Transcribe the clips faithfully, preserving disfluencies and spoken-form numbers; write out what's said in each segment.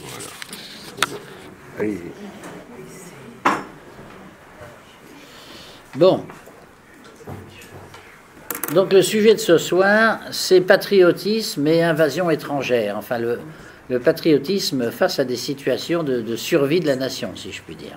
Voilà. Allez-y. Bon. Donc le sujet de ce soir, c'est patriotisme et invasion étrangère. Enfin, le, le patriotisme face à des situations de, de survie de la nation, si je puis dire.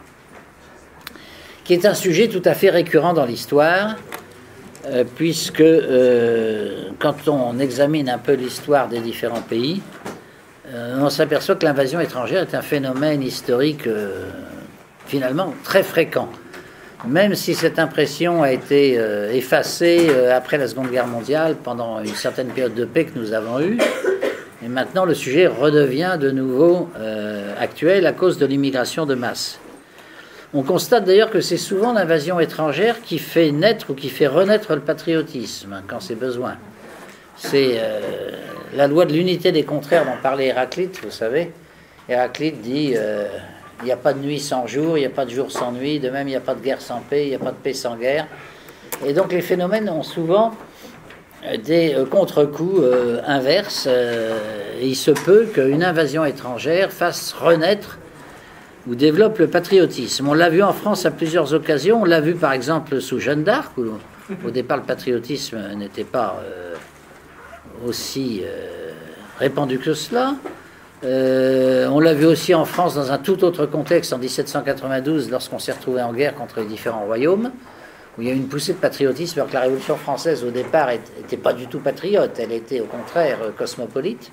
Qui est un sujet tout à fait récurrent dans l'histoire, euh, puisque euh, quand on examine un peu l'histoire des différents pays, euh, on s'aperçoit que l'invasion étrangère est un phénomène historique euh, finalement très fréquent. Même si cette impression a été euh, effacée euh, après la Seconde Guerre mondiale, pendant une certaine période de paix que nous avons eue, et maintenant le sujet redevient de nouveau euh, actuel à cause de l'immigration de masse. On constate d'ailleurs que c'est souvent l'invasion étrangère qui fait naître ou qui fait renaître le patriotisme, hein, quand c'est besoin. C'est euh, la loi de l'unité des contraires dont parlait Héraclite, vous savez. Héraclite dit... Euh, il n'y a pas de nuit sans jour, il n'y a pas de jour sans nuit, de même il n'y a pas de guerre sans paix, il n'y a pas de paix sans guerre. Et donc les phénomènes ont souvent des contre-coups euh, inverses, euh, et il se peut qu'une invasion étrangère fasse renaître ou développe le patriotisme. On l'a vu en France à plusieurs occasions, on l'a vu par exemple sous Jeanne d'Arc, où au départ le patriotisme n'était pas euh, aussi euh, répandu que cela. Euh, on l'a vu aussi en France dans un tout autre contexte en dix-sept cent quatre-vingt-douze, lorsqu'on s'est retrouvé en guerre contre les différents royaumes, où il y a eu une poussée de patriotisme, alors que la Révolution française au départ n'était pas du tout patriote, elle était au contraire cosmopolite.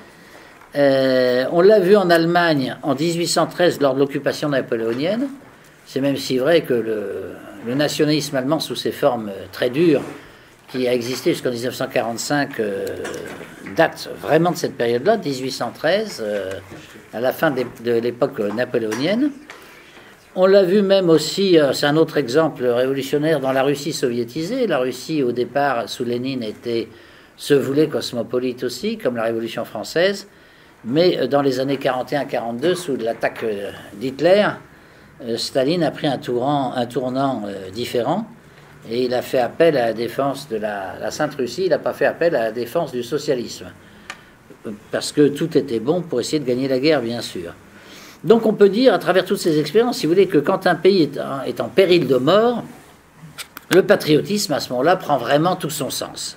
Euh, on l'a vu en Allemagne en dix-huit cent treize lors de l'occupation napoléonienne. C'est même si vrai que le, le nationalisme allemand sous ses formes très dures, qui a existé jusqu'en dix-neuf cent quarante-cinq, euh, date vraiment de cette période-là, dix-huit cent treize, euh, à la fin de l'époque napoléonienne. On l'a vu même aussi, euh, c'est un autre exemple révolutionnaire, dans la Russie soviétisée. La Russie, au départ, sous Lénine, était, se voulait cosmopolite aussi, comme la Révolution française. Mais euh, dans les années quarante et un quarante-deux, sous l'attaque euh, d'Hitler, euh, Staline a pris un tournant, un tournant euh, différent. Et il a fait appel à la défense de la, la Sainte Russie, il n'a pas fait appel à la défense du socialisme. Parce que tout était bon pour essayer de gagner la guerre, bien sûr. Donc on peut dire, à travers toutes ces expériences, si vous voulez, que quand un pays est en, est en péril de mort, le patriotisme, à ce moment-là, prend vraiment tout son sens.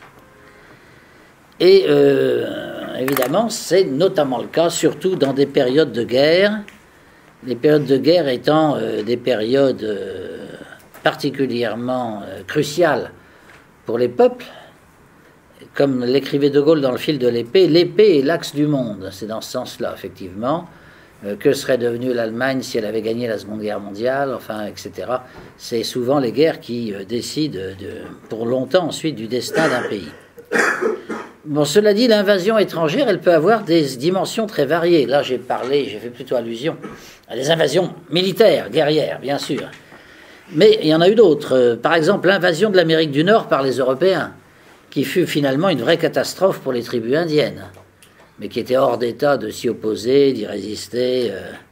Et euh, évidemment, c'est notamment le cas, surtout dans des périodes de guerre, les périodes de guerre étant euh, des périodes... Euh, particulièrement euh, crucial pour les peuples, comme l'écrivait De Gaulle dans Le fil de l'épée, l'épée est l'axe du monde. C'est dans ce sens-là, effectivement, euh, que serait devenue l'Allemagne si elle avait gagné la Seconde Guerre mondiale, enfin, et cetera. C'est souvent les guerres qui euh, décident de, pour longtemps ensuite du destin d'un pays. Bon, cela dit, l'invasion étrangère, elle peut avoir des dimensions très variées. Là, j'ai parlé, j'ai fait plutôt allusion à des invasions militaires, guerrières, bien sûr. Mais il y en a eu d'autres. Par exemple, l'invasion de l'Amérique du Nord par les Européens, qui fut finalement une vraie catastrophe pour les tribus indiennes, mais qui étaient hors d'état de s'y opposer, d'y résister.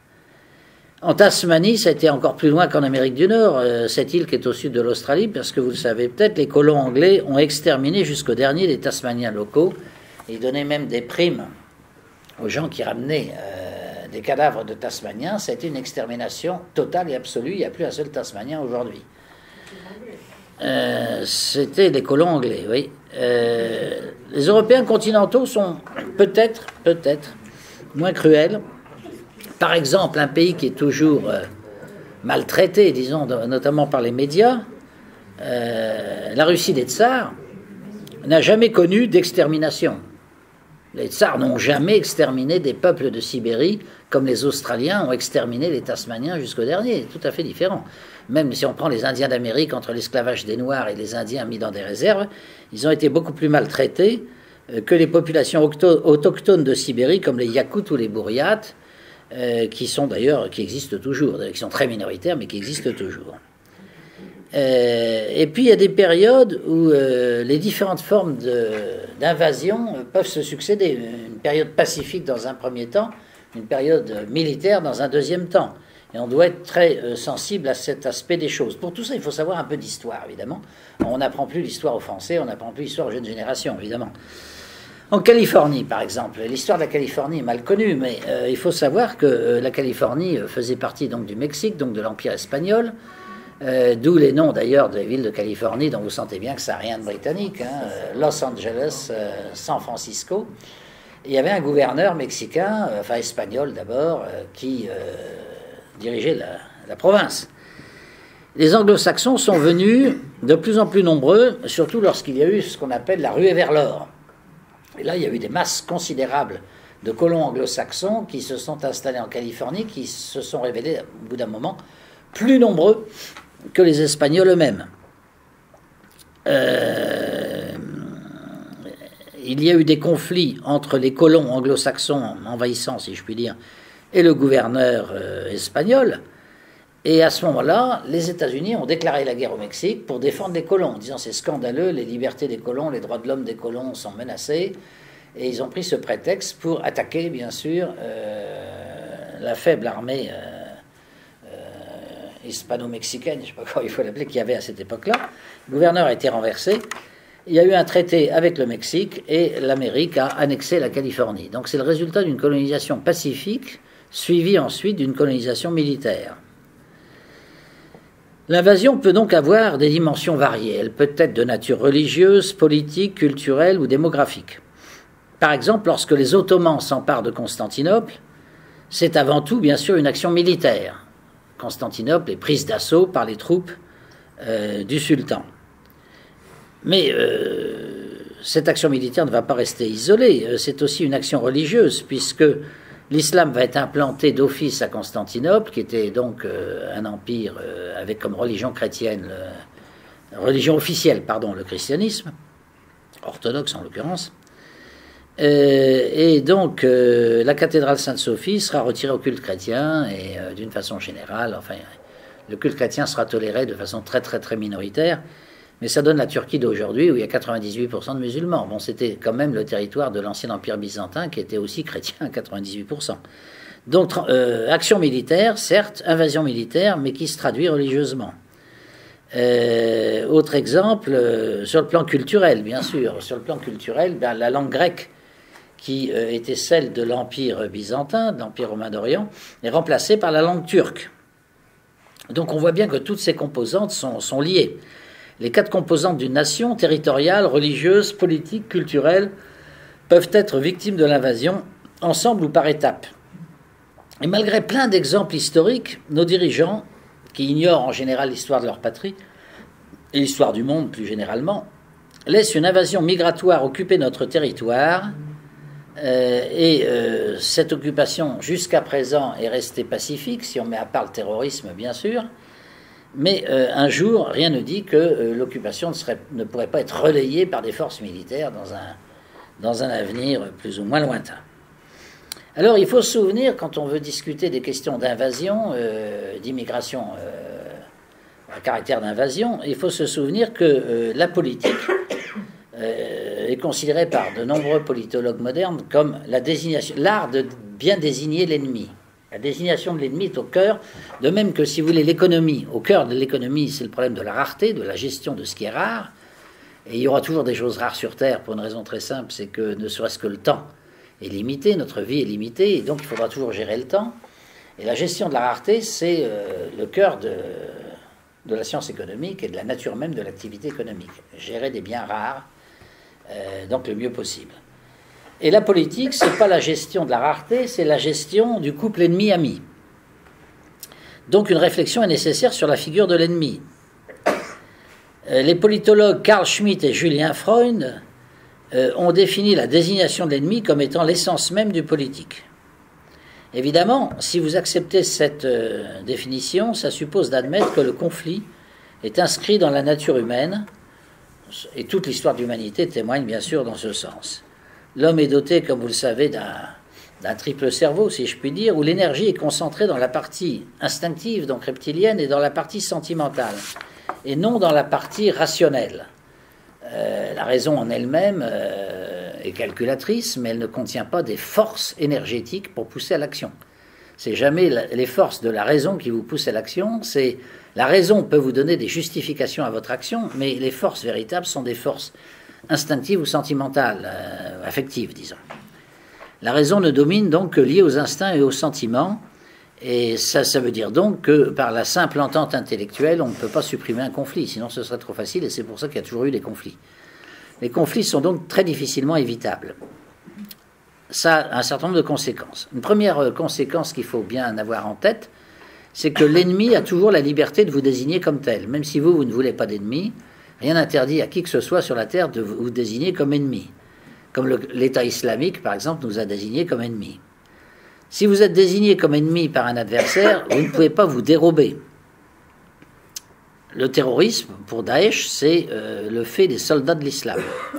En Tasmanie, ça a été encore plus loin qu'en Amérique du Nord, cette île qui est au sud de l'Australie, parce que vous le savez peut-être, les colons anglais ont exterminé jusqu'au dernier les Tasmaniens locaux, et ils donnaient même des primes aux gens qui ramenaient... Euh, des cadavres de Tasmaniens. Ça a été une extermination totale et absolue. Il n'y a plus un seul Tasmanien aujourd'hui. Euh, c'était des colons anglais, oui. Euh, les Européens continentaux sont peut-être, peut-être, moins cruels. Par exemple, un pays qui est toujours euh, maltraité, disons, notamment par les médias, euh, la Russie des Tsars, n'a jamais connu d'extermination. Les Tsars n'ont jamais exterminé des peuples de Sibérie comme les Australiens ont exterminé les Tasmaniens jusqu'au dernier. Tout à fait différent. Même si on prend les Indiens d'Amérique entre l'esclavage des Noirs et les Indiens mis dans des réserves, ils ont été beaucoup plus maltraités que les populations autochtones de Sibérie comme les Yakoutes ou les Bouriates, euh, qui sont d'ailleurs, qui existent toujours, qui sont très minoritaires mais qui existent toujours. Euh, et puis il y a des périodes où euh, les différentes formes de, d'invasion euh, peuvent se succéder. Une période pacifique dans un premier temps, une période militaire dans un deuxième temps. Et on doit être très euh, sensible à cet aspect des choses. Pour tout ça, il faut savoir un peu d'histoire, évidemment. On n'apprend plus l'histoire aux Français, on n'apprend plus l'histoire aux jeunes générations, évidemment. En Californie, par exemple, l'histoire de la Californie est mal connue, mais euh, il faut savoir que euh, la Californie faisait partie donc du Mexique, donc de l'Empire espagnol, euh, d'où les noms d'ailleurs des villes de Californie, dont vous sentez bien que ça n'a rien de britannique, hein, Los Angeles, euh, San Francisco. Et il y avait un gouverneur mexicain, euh, enfin espagnol d'abord, euh, qui euh, dirigeait la, la province. Les anglo-saxons sont venus de plus en plus nombreux, surtout lorsqu'il y a eu ce qu'on appelle la ruée vers l'or. Et là, il y a eu des masses considérables de colons anglo-saxons qui se sont installés en Californie, qui se sont révélés, au bout d'un moment, plus nombreux que les Espagnols eux-mêmes. Euh, il y a eu des conflits entre les colons anglo-saxons envahissants, si je puis dire, et le gouverneur euh, espagnol. Et à ce moment-là, les États-Unis ont déclaré la guerre au Mexique pour défendre les colons, en disant c'est scandaleux, les libertés des colons, les droits de l'homme des colons sont menacés. Et ils ont pris ce prétexte pour attaquer, bien sûr, euh, la faible armée euh, euh, hispano-mexicaine, je ne sais pas comment il faut l'appeler, qu'il y avait à cette époque-là. Le gouverneur a été renversé. Il y a eu un traité avec le Mexique et l'Amérique a annexé la Californie. Donc c'est le résultat d'une colonisation pacifique, suivie ensuite d'une colonisation militaire. L'invasion peut donc avoir des dimensions variées. Elle peut être de nature religieuse, politique, culturelle ou démographique. Par exemple, lorsque les Ottomans s'emparent de Constantinople, c'est avant tout, bien sûr, une action militaire. Constantinople est prise d'assaut par les troupes euh, du sultan. Mais euh, cette action militaire ne va pas rester isolée. C'est aussi une action religieuse, puisque l'islam va être implanté d'office à Constantinople, qui était donc euh, un empire euh, avec comme religion chrétienne, le, religion officielle, pardon, le christianisme, orthodoxe en l'occurrence. Euh, et donc euh, la cathédrale Sainte-Sophie sera retirée au culte chrétien, et euh, d'une façon générale, enfin, le culte chrétien sera toléré de façon très très très minoritaire. Mais ça donne la Turquie d'aujourd'hui où il y a quatre-vingt-dix-huit pour cent de musulmans. Bon, c'était quand même le territoire de l'ancien empire byzantin qui était aussi chrétien à quatre-vingt-dix-huit pour cent. Donc, euh, action militaire, certes, invasion militaire, mais qui se traduit religieusement. Euh, autre exemple, euh, sur le plan culturel, bien sûr. Sur le plan culturel, ben, la langue grecque, qui euh, était celle de l'empire byzantin, de l'empire romain d'Orient, est remplacée par la langue turque. Donc, on voit bien que toutes ces composantes sont, sont liées. Les quatre composantes d'une nation, territoriale, religieuse, politique, culturelle, peuvent être victimes de l'invasion, ensemble ou par étapes. Et malgré plein d'exemples historiques, nos dirigeants, qui ignorent en général l'histoire de leur patrie, et l'histoire du monde plus généralement, laissent une invasion migratoire occuper notre territoire, euh, et euh, cette occupation, jusqu'à présent, est restée pacifique, si on met à part le terrorisme, bien sûr. Mais euh, un jour, rien ne dit que euh, l'occupation ne, serait, ne pourrait pas être relayée par des forces militaires dans un, dans un avenir plus ou moins lointain. Alors il faut se souvenir, quand on veut discuter des questions d'invasion, euh, d'immigration euh, à caractère d'invasion, il faut se souvenir que euh, la politique euh, est considérée par de nombreux politologues modernes comme la désignation, l'art de bien désigner l'ennemi. La désignation de l'ennemi est au cœur, de même que, si vous voulez, l'économie. Au cœur de l'économie, c'est le problème de la rareté, de la gestion de ce qui est rare. Et il y aura toujours des choses rares sur Terre pour une raison très simple, c'est que ne serait-ce que le temps est limité, notre vie est limitée, et donc il faudra toujours gérer le temps. Et la gestion de la rareté, c'est euh, le cœur de, de la science économique et de la nature même de l'activité économique. Gérer des biens rares, euh, donc le mieux possible. Et la politique, ce n'est pas la gestion de la rareté, c'est la gestion du couple ennemi-ami. Donc une réflexion est nécessaire sur la figure de l'ennemi. Les politologues Carl Schmitt et Julien Freund euh, ont défini la désignation de l'ennemi comme étant l'essence même du politique. Évidemment, si vous acceptez cette euh, définition, ça suppose d'admettre que le conflit est inscrit dans la nature humaine, et toute l'histoire de l'humanité témoigne bien sûr dans ce sens. L'homme est doté, comme vous le savez, d'un, d'un triple cerveau, si je puis dire, où l'énergie est concentrée dans la partie instinctive, donc reptilienne, et dans la partie sentimentale, et non dans la partie rationnelle. Euh, la raison en elle-même euh, est calculatrice, mais elle ne contient pas des forces énergétiques pour pousser à l'action. C'est jamais la, les forces de la raison qui vous poussent à l'action, c'est la raison peut vous donner des justifications à votre action, mais les forces véritables sont des forces instinctive ou sentimentale, euh, affective, disons. La raison ne domine donc que liée aux instincts et aux sentiments, et ça, ça veut dire donc que par la simple entente intellectuelle, on ne peut pas supprimer un conflit, sinon ce serait trop facile, et c'est pour ça qu'il y a toujours eu des conflits. Les conflits sont donc très difficilement évitables. Ça a un certain nombre de conséquences. Une première conséquence qu'il faut bien avoir en tête, c'est que l'ennemi a toujours la liberté de vous désigner comme tel. Même si vous, vous ne voulez pas d'ennemi, rien n'interdit à qui que ce soit sur la terre de vous désigner comme ennemi. Comme l'État islamique, par exemple, nous a désignés comme ennemis. Si vous êtes désigné comme ennemi par un adversaire, vous ne pouvez pas vous dérober. Le terrorisme, pour Daesh, c'est euh, le fait des soldats de l'islam.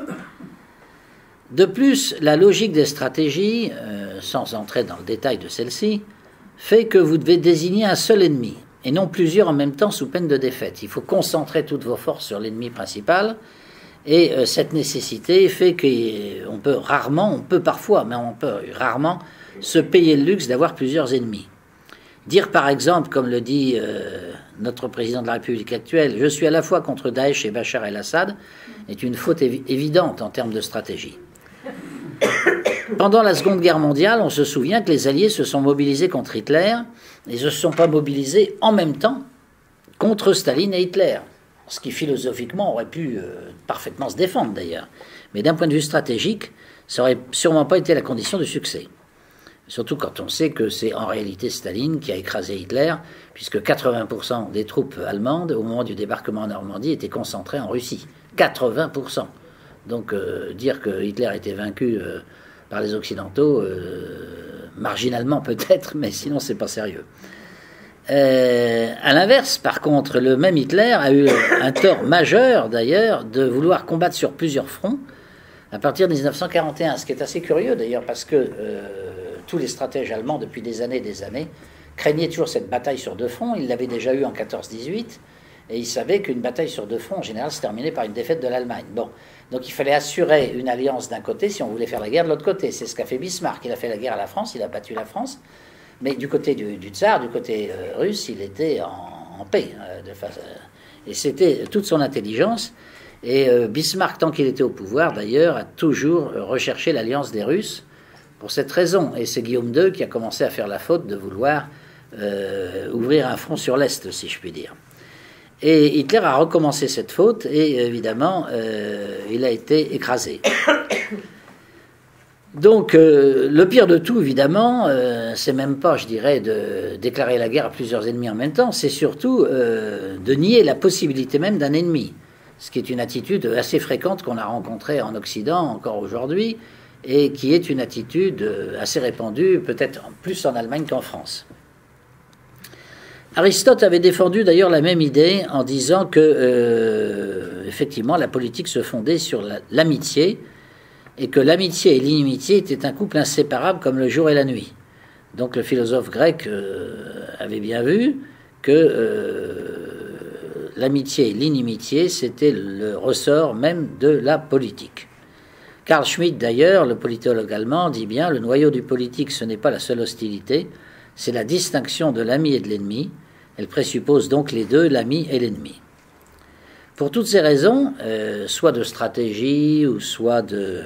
De plus, la logique des stratégies, euh, sans entrer dans le détail de celle-ci, fait que vous devez désigner un seul ennemi, et non plusieurs en même temps sous peine de défaite. Il faut concentrer toutes vos forces sur l'ennemi principal, et euh, cette nécessité fait qu'on peut rarement, on peut parfois, mais on peut rarement se payer le luxe d'avoir plusieurs ennemis. Dire par exemple, comme le dit euh, notre président de la République actuelle, je suis à la fois contre Daesh et Bachar el-Assad, est une faute évi- évidente en termes de stratégie. Pendant la Seconde Guerre mondiale, on se souvient que les Alliés se sont mobilisés contre Hitler, et ne se sont pas mobilisés en même temps contre Staline et Hitler, ce qui philosophiquement aurait pu euh, parfaitement se défendre d'ailleurs. Mais d'un point de vue stratégique, ça n'aurait sûrement pas été la condition du succès. Surtout quand on sait que c'est en réalité Staline qui a écrasé Hitler, puisque quatre-vingts pour cent des troupes allemandes, au moment du débarquement en Normandie, étaient concentrées en Russie. quatre-vingts pour cent. Donc euh, dire que Hitler a été vaincu euh, par les Occidentaux, euh, marginalement peut-être, mais sinon c'est pas sérieux. Euh, à l'inverse, par contre, le même Hitler a eu un tort majeur d'ailleurs de vouloir combattre sur plusieurs fronts à partir de dix-neuf cent quarante et un, ce qui est assez curieux d'ailleurs parce que euh, tous les stratèges allemands depuis des années et des années craignaient toujours cette bataille sur deux fronts. Ils l'avaient déjà eu en quatorze dix-huit et ils savaient qu'une bataille sur deux fronts en général se terminait par une défaite de l'Allemagne. Bon, donc il fallait assurer une alliance d'un côté si on voulait faire la guerre de l'autre côté. C'est ce qu'a fait Bismarck. Il a fait la guerre à la France, il a battu la France. Mais du côté du, du tsar, du côté euh, russe, il était en, en paix. Euh, de face, euh, et c'était toute son intelligence. Et euh, Bismarck, tant qu'il était au pouvoir, d'ailleurs, a toujours recherché l'alliance des Russes pour cette raison. Et c'est Guillaume deux qui a commencé à faire la faute de vouloir euh, ouvrir un front sur l'Est, si je puis dire. Et Hitler a recommencé cette faute et évidemment, euh, il a été écrasé. Donc, euh, le pire de tout, évidemment, euh, c'est même pas, je dirais, de déclarer la guerre à plusieurs ennemis en même temps, c'est surtout euh, de nier la possibilité même d'un ennemi, ce qui est une attitude assez fréquente qu'on a rencontrée en Occident encore aujourd'hui, et qui est une attitude assez répandue, peut-être plus en Allemagne qu'en France. Aristote avait défendu d'ailleurs la même idée en disant que, euh, effectivement, la politique se fondait sur la, l'amitié, et que l'amitié et l'inimitié étaient un couple inséparable comme le jour et la nuit. Donc le philosophe grec euh, avait bien vu que euh, l'amitié et l'inimitié, c'était le ressort même de la politique. Carl Schmitt, d'ailleurs, le politologue allemand, dit bien « Le noyau du politique, ce n'est pas la seule hostilité, c'est la distinction de l'ami et de l'ennemi. Elle présuppose donc les deux, l'ami et l'ennemi. » Pour toutes ces raisons, euh, soit de stratégie ou soit de,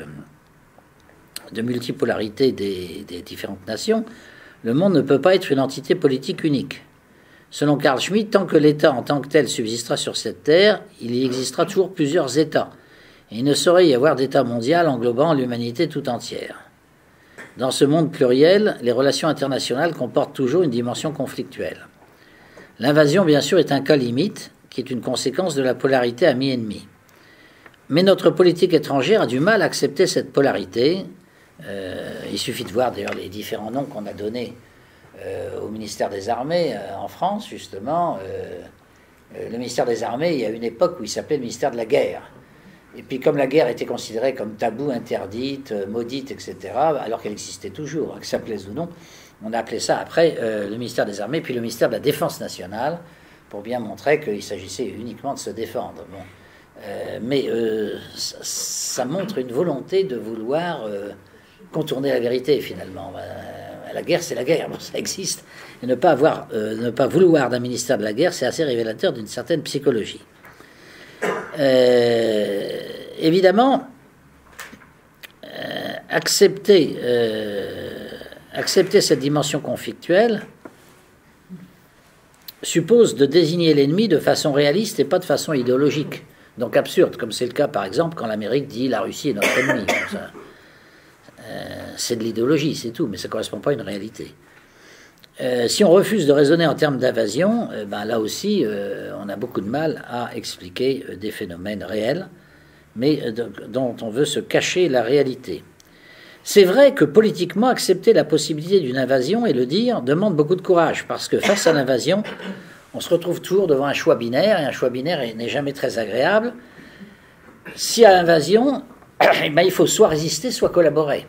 de multipolarité des, des différentes nations, le monde ne peut pas être une entité politique unique. Selon Carl Schmitt, tant que l'État en tant que tel subsistera sur cette terre, il y existera toujours plusieurs États. Et il ne saurait y avoir d'État mondial englobant l'humanité tout entière. Dans ce monde pluriel, les relations internationales comportent toujours une dimension conflictuelle. L'invasion, bien sûr, est un cas limite, qui est une conséquence de la polarité ami-ennemi. Mais notre politique étrangère a du mal à accepter cette polarité. Euh, il suffit de voir d'ailleurs les différents noms qu'on a donnés euh, au ministère des Armées euh, en France, justement. Euh, euh, le ministère des Armées, il y a une époque où il s'appelait le ministère de la Guerre. Et puis comme la guerre était considérée comme taboue, interdite, maudite, et cetera, alors qu'elle existait toujours, hein, que ça plaise ou non, on a appelé ça après euh, le ministère des Armées, puis le ministère de la Défense nationale, pour bien montrer qu'il s'agissait uniquement de se défendre. Bon. Euh, mais euh, ça, ça montre une volonté de vouloir euh, contourner la vérité, finalement. Euh, la guerre, c'est la guerre, bon, ça existe. Et ne pas, avoir, euh, ne pas vouloir d'un ministère de la guerre, c'est assez révélateur d'une certaine psychologie. Euh, évidemment, euh, accepter, euh, accepter cette dimension conflictuelle suppose de désigner l'ennemi de façon réaliste et pas de façon idéologique. Donc absurde, comme c'est le cas par exemple quand l'Amérique dit la Russie est notre ennemi. Euh, c'est de l'idéologie, c'est tout, mais ça ne correspond pas à une réalité. Euh, si on refuse de raisonner en termes d'invasion, euh, ben là aussi, euh, on a beaucoup de mal à expliquer euh, des phénomènes réels, mais euh, de, dont on veut se cacher la réalité. C'est vrai que politiquement, accepter la possibilité d'une invasion et le dire demande beaucoup de courage, parce que face à l'invasion, on se retrouve toujours devant un choix binaire, et un choix binaire n'est jamais très agréable. Si à l'invasion, eh ben, il faut soit résister, soit collaborer.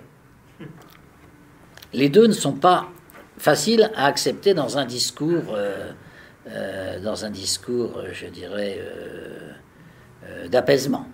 Les deux ne sont pas faciles à accepter dans un discours, euh, euh, dans un discours, je dirais, euh, euh, d'apaisement.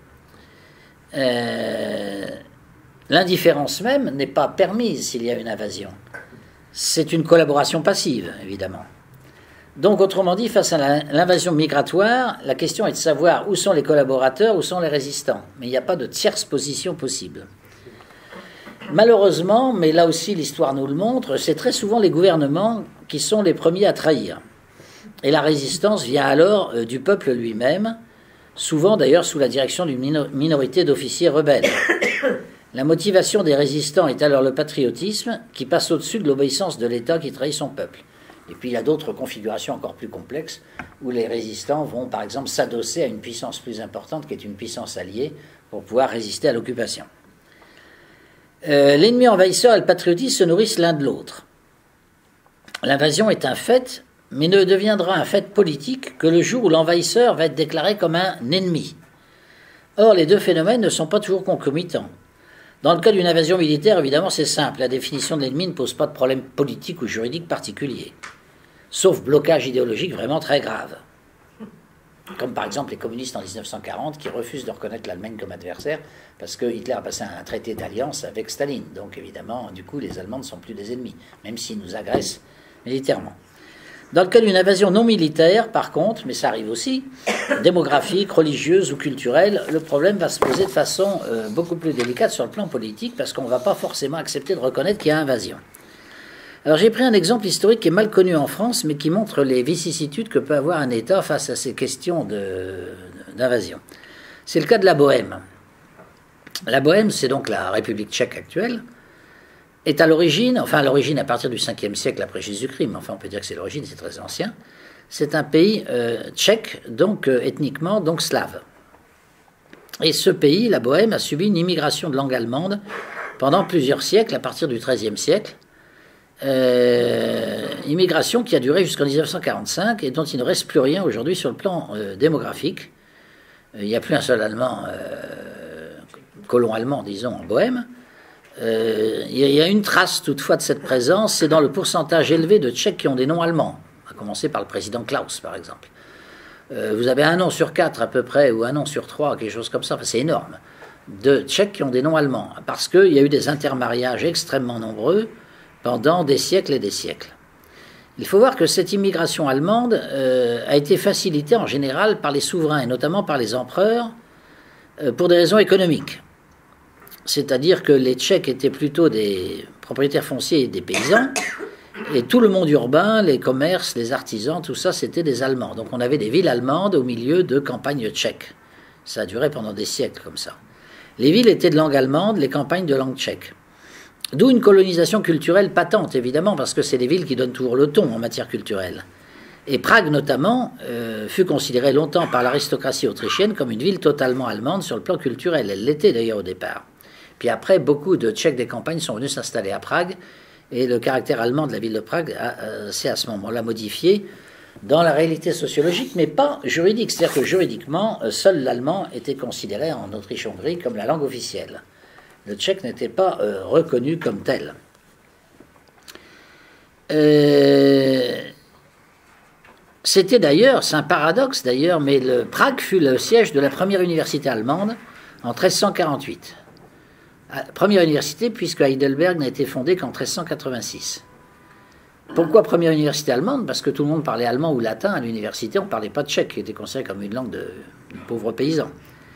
Euh, L'indifférence même n'est pas permise s'il y a une invasion. C'est une collaboration passive, évidemment. Donc, autrement dit, face à l'invasion migratoire, la question est de savoir où sont les collaborateurs, où sont les résistants. Mais il n'y a pas de tierce position possible. Malheureusement, mais là aussi l'histoire nous le montre, c'est très souvent les gouvernements qui sont les premiers à trahir. Et la résistance vient alors euh, du peuple lui-même, souvent d'ailleurs sous la direction d'une minorité d'officiers rebelles. La motivation des résistants est alors le patriotisme qui passe au-dessus de l'obéissance de l'État qui trahit son peuple. Et puis il y a d'autres configurations encore plus complexes où les résistants vont par exemple s'adosser à une puissance plus importante qui est une puissance alliée pour pouvoir résister à l'occupation. Euh, l'ennemi envahisseur et le patriotisme se nourrissent l'un de l'autre. L'invasion est un fait, mais ne deviendra un fait politique que le jour où l'envahisseur va être déclaré comme un ennemi. Or, les deux phénomènes ne sont pas toujours concomitants. Dans le cas d'une invasion militaire, évidemment, c'est simple. La définition de l'ennemi ne pose pas de problème politique ou juridique particulier, sauf blocage idéologique vraiment très grave. Comme par exemple les communistes en mille neuf cent quarante qui refusent de reconnaître l'Allemagne comme adversaire parce que Hitler a passé un traité d'alliance avec Staline. Donc évidemment, du coup, les Allemands ne sont plus des ennemis, même s'ils nous agressent militairement. Dans le cas d'une invasion non militaire, par contre, mais ça arrive aussi, démographique, religieuse ou culturelle, le problème va se poser de façon euh, beaucoup plus délicate sur le plan politique parce qu'on ne va pas forcément accepter de reconnaître qu'il y a invasion. Alors j'ai pris un exemple historique qui est mal connu en France, mais qui montre les vicissitudes que peut avoir un État face à ces questions d'invasion. C'est le cas de la Bohème. La Bohème, c'est donc la République tchèque actuelle, est à l'origine, enfin à l'origine à partir du cinquième siècle après Jésus-Christ, mais enfin on peut dire que c'est l'origine, c'est très ancien. C'est un pays euh, tchèque, donc euh, ethniquement, donc slave. Et ce pays, la Bohème, a subi une immigration de langue allemande pendant plusieurs siècles, à partir du treizième siècle. Euh, immigration qui a duré jusqu'en mille neuf cent quarante-cinq et dont il ne reste plus rien aujourd'hui sur le plan euh, démographique. Euh, il n'y a plus un seul Allemand, euh, colon allemand, disons, en Bohème. Euh, il y a une trace toutefois de cette présence, c'est dans le pourcentage élevé de Tchèques qui ont des noms allemands, à commencer par le président Klaus par exemple. Euh, vous avez un nom sur quatre à peu près, ou un nom sur trois, quelque chose comme ça, enfin, c'est énorme, de Tchèques qui ont des noms allemands, parce qu'il y a eu des intermariages extrêmement nombreux pendant des siècles et des siècles. Il faut voir que cette immigration allemande euh, a été facilitée en général par les souverains, et notamment par les empereurs, euh, pour des raisons économiques. C'est-à-dire que les Tchèques étaient plutôt des propriétaires fonciers et des paysans, et tout le monde urbain, les commerces, les artisans, tout ça, c'était des Allemands. Donc on avait des villes allemandes au milieu de campagnes tchèques. Ça a duré pendant des siècles comme ça. Les villes étaient de langue allemande, les campagnes de langue tchèque. D'où une colonisation culturelle patente, évidemment, parce que c'est les villes qui donnent toujours le ton en matière culturelle. Et Prague, notamment, euh, fut considérée longtemps par l'aristocratie autrichienne comme une ville totalement allemande sur le plan culturel. Elle l'était d'ailleurs au départ. Puis après, beaucoup de Tchèques des campagnes sont venus s'installer à Prague, et le caractère allemand de la ville de Prague euh, s'est à ce moment-là modifié dans la réalité sociologique, mais pas juridique. C'est-à-dire que juridiquement, seul l'allemand était considéré en Autriche-Hongrie comme la langue officielle. Le tchèque n'était pas euh, reconnu comme tel. Euh, C'était d'ailleurs, c'est un paradoxe d'ailleurs, mais le, Prague fut le siège de la première université allemande en treize cent quarante-huit. Première université, puisque Heidelberg n'a été fondée qu'en treize cent quatre-vingt-six. Pourquoi première université allemande? Parce que tout le monde parlait allemand ou latin à l'université, on ne parlait pas tchèque, qui était considéré comme une langue de, de pauvres paysans.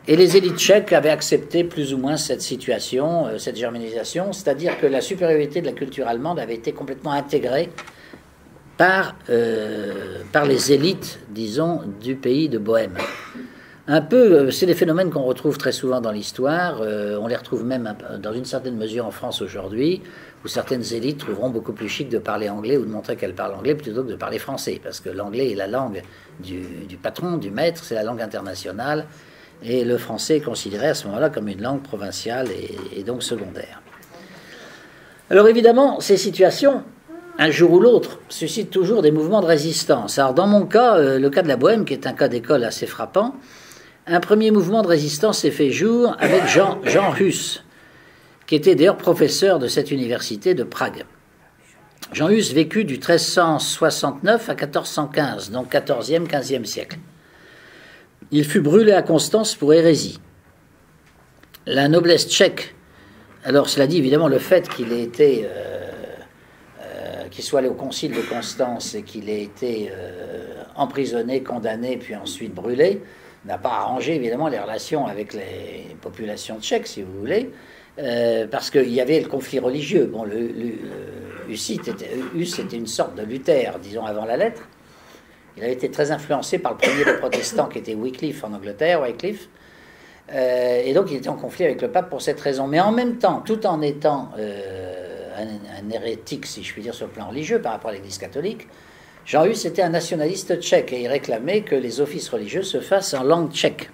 Et les élites tchèques avaient accepté plus ou moins cette situation, euh, cette germanisation, c'est-à-dire que la supériorité de la culture allemande avait été complètement intégrée par, euh, par les élites, disons, du pays de Bohême. Un peu, c'est des phénomènes qu'on retrouve très souvent dans l'histoire, euh, on les retrouve même dans une certaine mesure en France aujourd'hui, où certaines élites trouveront beaucoup plus chic de parler anglais ou de montrer qu'elles parlent anglais plutôt que de parler français, parce que l'anglais est la langue du, du patron, du maître, c'est la langue internationale, et le français est considéré à ce moment-là comme une langue provinciale et, et donc secondaire. Alors évidemment, ces situations, un jour ou l'autre, suscitent toujours des mouvements de résistance. Alors dans mon cas, euh, le cas de la Bohême, qui est un cas d'école assez frappant, un premier mouvement de résistance s'est fait jour avec Jean, Jean Hus, qui était d'ailleurs professeur de cette université de Prague. Jean Hus vécut du treize cent soixante-neuf à quatorze cent quinze, donc quatorzième, quinzième siècle. Il fut brûlé à Constance pour hérésie. La noblesse tchèque, alors cela dit évidemment le fait qu'il ait été, euh, euh, qu'il soit allé au concile de Constance et qu'il ait été euh, emprisonné, condamné, puis ensuite brûlé, n'a pas arrangé évidemment les relations avec les populations tchèques, si vous voulez, euh, parce qu'il y avait le conflit religieux. Bon, le, le, le Hussite était, Hus était une sorte de Luther, disons, avant la lettre. Il avait été très influencé par le premier des protestants qui était Wycliffe en Angleterre, Wycliffe, euh, et donc il était en conflit avec le pape pour cette raison. Mais en même temps, tout en étant euh, un, un hérétique, si je puis dire, sur le plan religieux par rapport à l'Église catholique, Jean Hus était un nationaliste tchèque et il réclamait que les offices religieux se fassent en langue tchèque.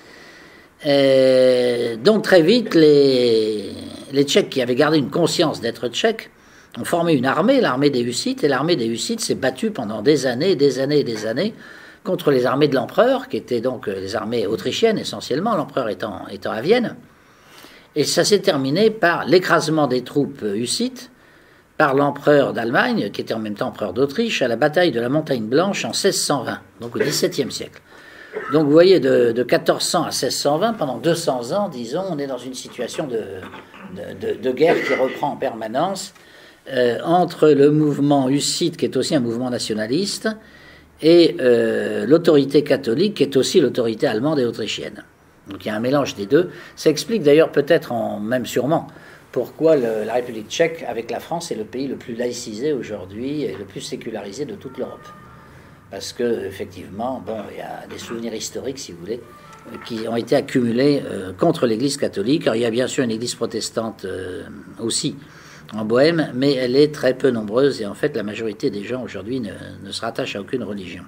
Et donc très vite, les, les Tchèques qui avaient gardé une conscience d'être tchèques ont formé une armée, l'armée des Hussites, et l'armée des Hussites s'est battue pendant des années, des années et des années contre les armées de l'empereur, qui étaient donc les armées autrichiennes essentiellement, l'empereur étant, étant à Vienne. Et ça s'est terminé par l'écrasement des troupes hussites par l'empereur d'Allemagne, qui était en même temps empereur d'Autriche, à la bataille de la Montagne Blanche en seize cent vingt, donc au dix-septième siècle. Donc vous voyez, de, de quatorze cents à seize cent vingt, pendant deux cents ans, disons, on est dans une situation de, de, de, de guerre qui reprend en permanence euh, entre le mouvement hussite, qui est aussi un mouvement nationaliste, et euh, l'autorité catholique, qui est aussi l'autorité allemande et autrichienne. Donc il y a un mélange des deux. Ça explique d'ailleurs peut-être, en, même sûrement, pourquoi le, la République tchèque, avec la France, est le pays le plus laïcisé aujourd'hui et le plus sécularisé de toute l'Europe. Parce que, effectivement, bon, il y a des souvenirs historiques, si vous voulez, qui ont été accumulés euh, contre l'Église catholique. Alors, il y a bien sûr une Église protestante euh, aussi en Bohême, mais elle est très peu nombreuse et en fait, la majorité des gens aujourd'hui ne, ne se rattachent à aucune religion.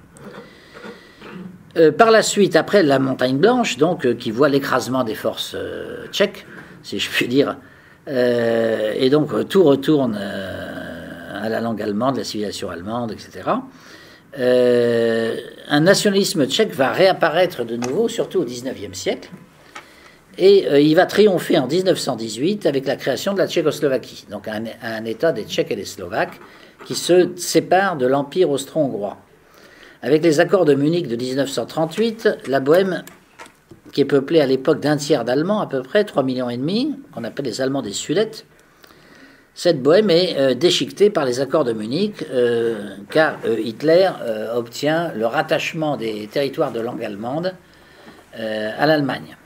Euh, par la suite, après la Montagne Blanche, donc, euh, qui voit l'écrasement des forces euh, tchèques, si je puis dire, Euh, et donc tout retourne euh, à la langue allemande, la civilisation allemande, et cetera. Euh, un nationalisme tchèque va réapparaître de nouveau, surtout au dix-neuvième siècle, et euh, il va triompher en dix-neuf cent dix-huit avec la création de la Tchécoslovaquie, donc un, un État des Tchèques et des Slovaques qui se sépare de l'Empire austro-hongrois. Avec les accords de Munich de dix-neuf cent trente-huit, la Bohême, qui est peuplé à l'époque d'un tiers d'Allemands, à peu près, trois millions et demi, qu'on appelle les Allemands des Sudètes. Cette Bohême est euh, déchiquetée par les accords de Munich, euh, car euh, Hitler euh, obtient le rattachement des territoires de langue allemande euh, à l'Allemagne.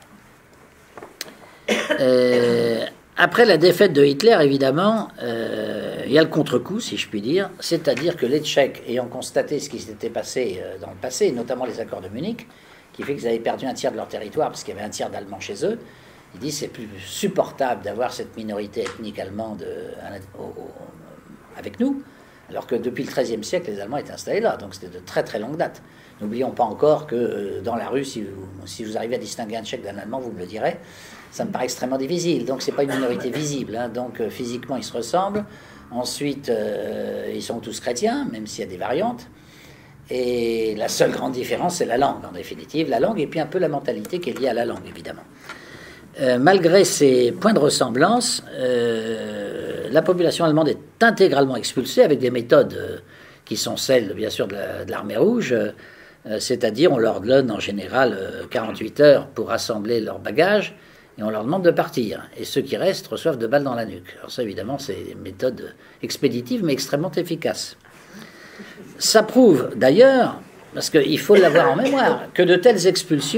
Euh, après la défaite de Hitler, évidemment, euh, il y a le contre-coup, si je puis dire, c'est-à-dire que les Tchèques, ayant constaté ce qui s'était passé euh, dans le passé, notamment les accords de Munich, qui fait qu'ils avaient perdu un tiers de leur territoire parce qu'il y avait un tiers d'Allemands chez eux. Ils disent que c'est plus supportable d'avoir cette minorité ethnique allemande euh, avec nous, alors que depuis le treizième siècle, les Allemands étaient installés là, donc c'était de très très longue date. N'oublions pas encore que euh, dans la rue, si vous, si vous arrivez à distinguer un Tchèque d'un Allemand, vous me le direz, ça me paraît extrêmement difficile, donc c'est pas une minorité visible, hein. Donc euh, physiquement ils se ressemblent, ensuite euh, ils sont tous chrétiens, même s'il y a des variantes. Et la seule grande différence, c'est la langue, en définitive. La langue et puis un peu la mentalité qui est liée à la langue, évidemment. Euh, malgré ces points de ressemblance, euh, la population allemande est intégralement expulsée avec des méthodes euh, qui sont celles, bien sûr, de, la, de l'armée rouge. Euh, c'est-à-dire, on leur donne en général euh, quarante-huit heures pour rassembler leurs bagages et on leur demande de partir. Et ceux qui restent reçoivent deux balles dans la nuque. Alors ça, évidemment, c'est une méthode expéditive, mais extrêmement efficace. Ça prouve d'ailleurs, parce qu'il faut l'avoir en mémoire, que de telles expulsions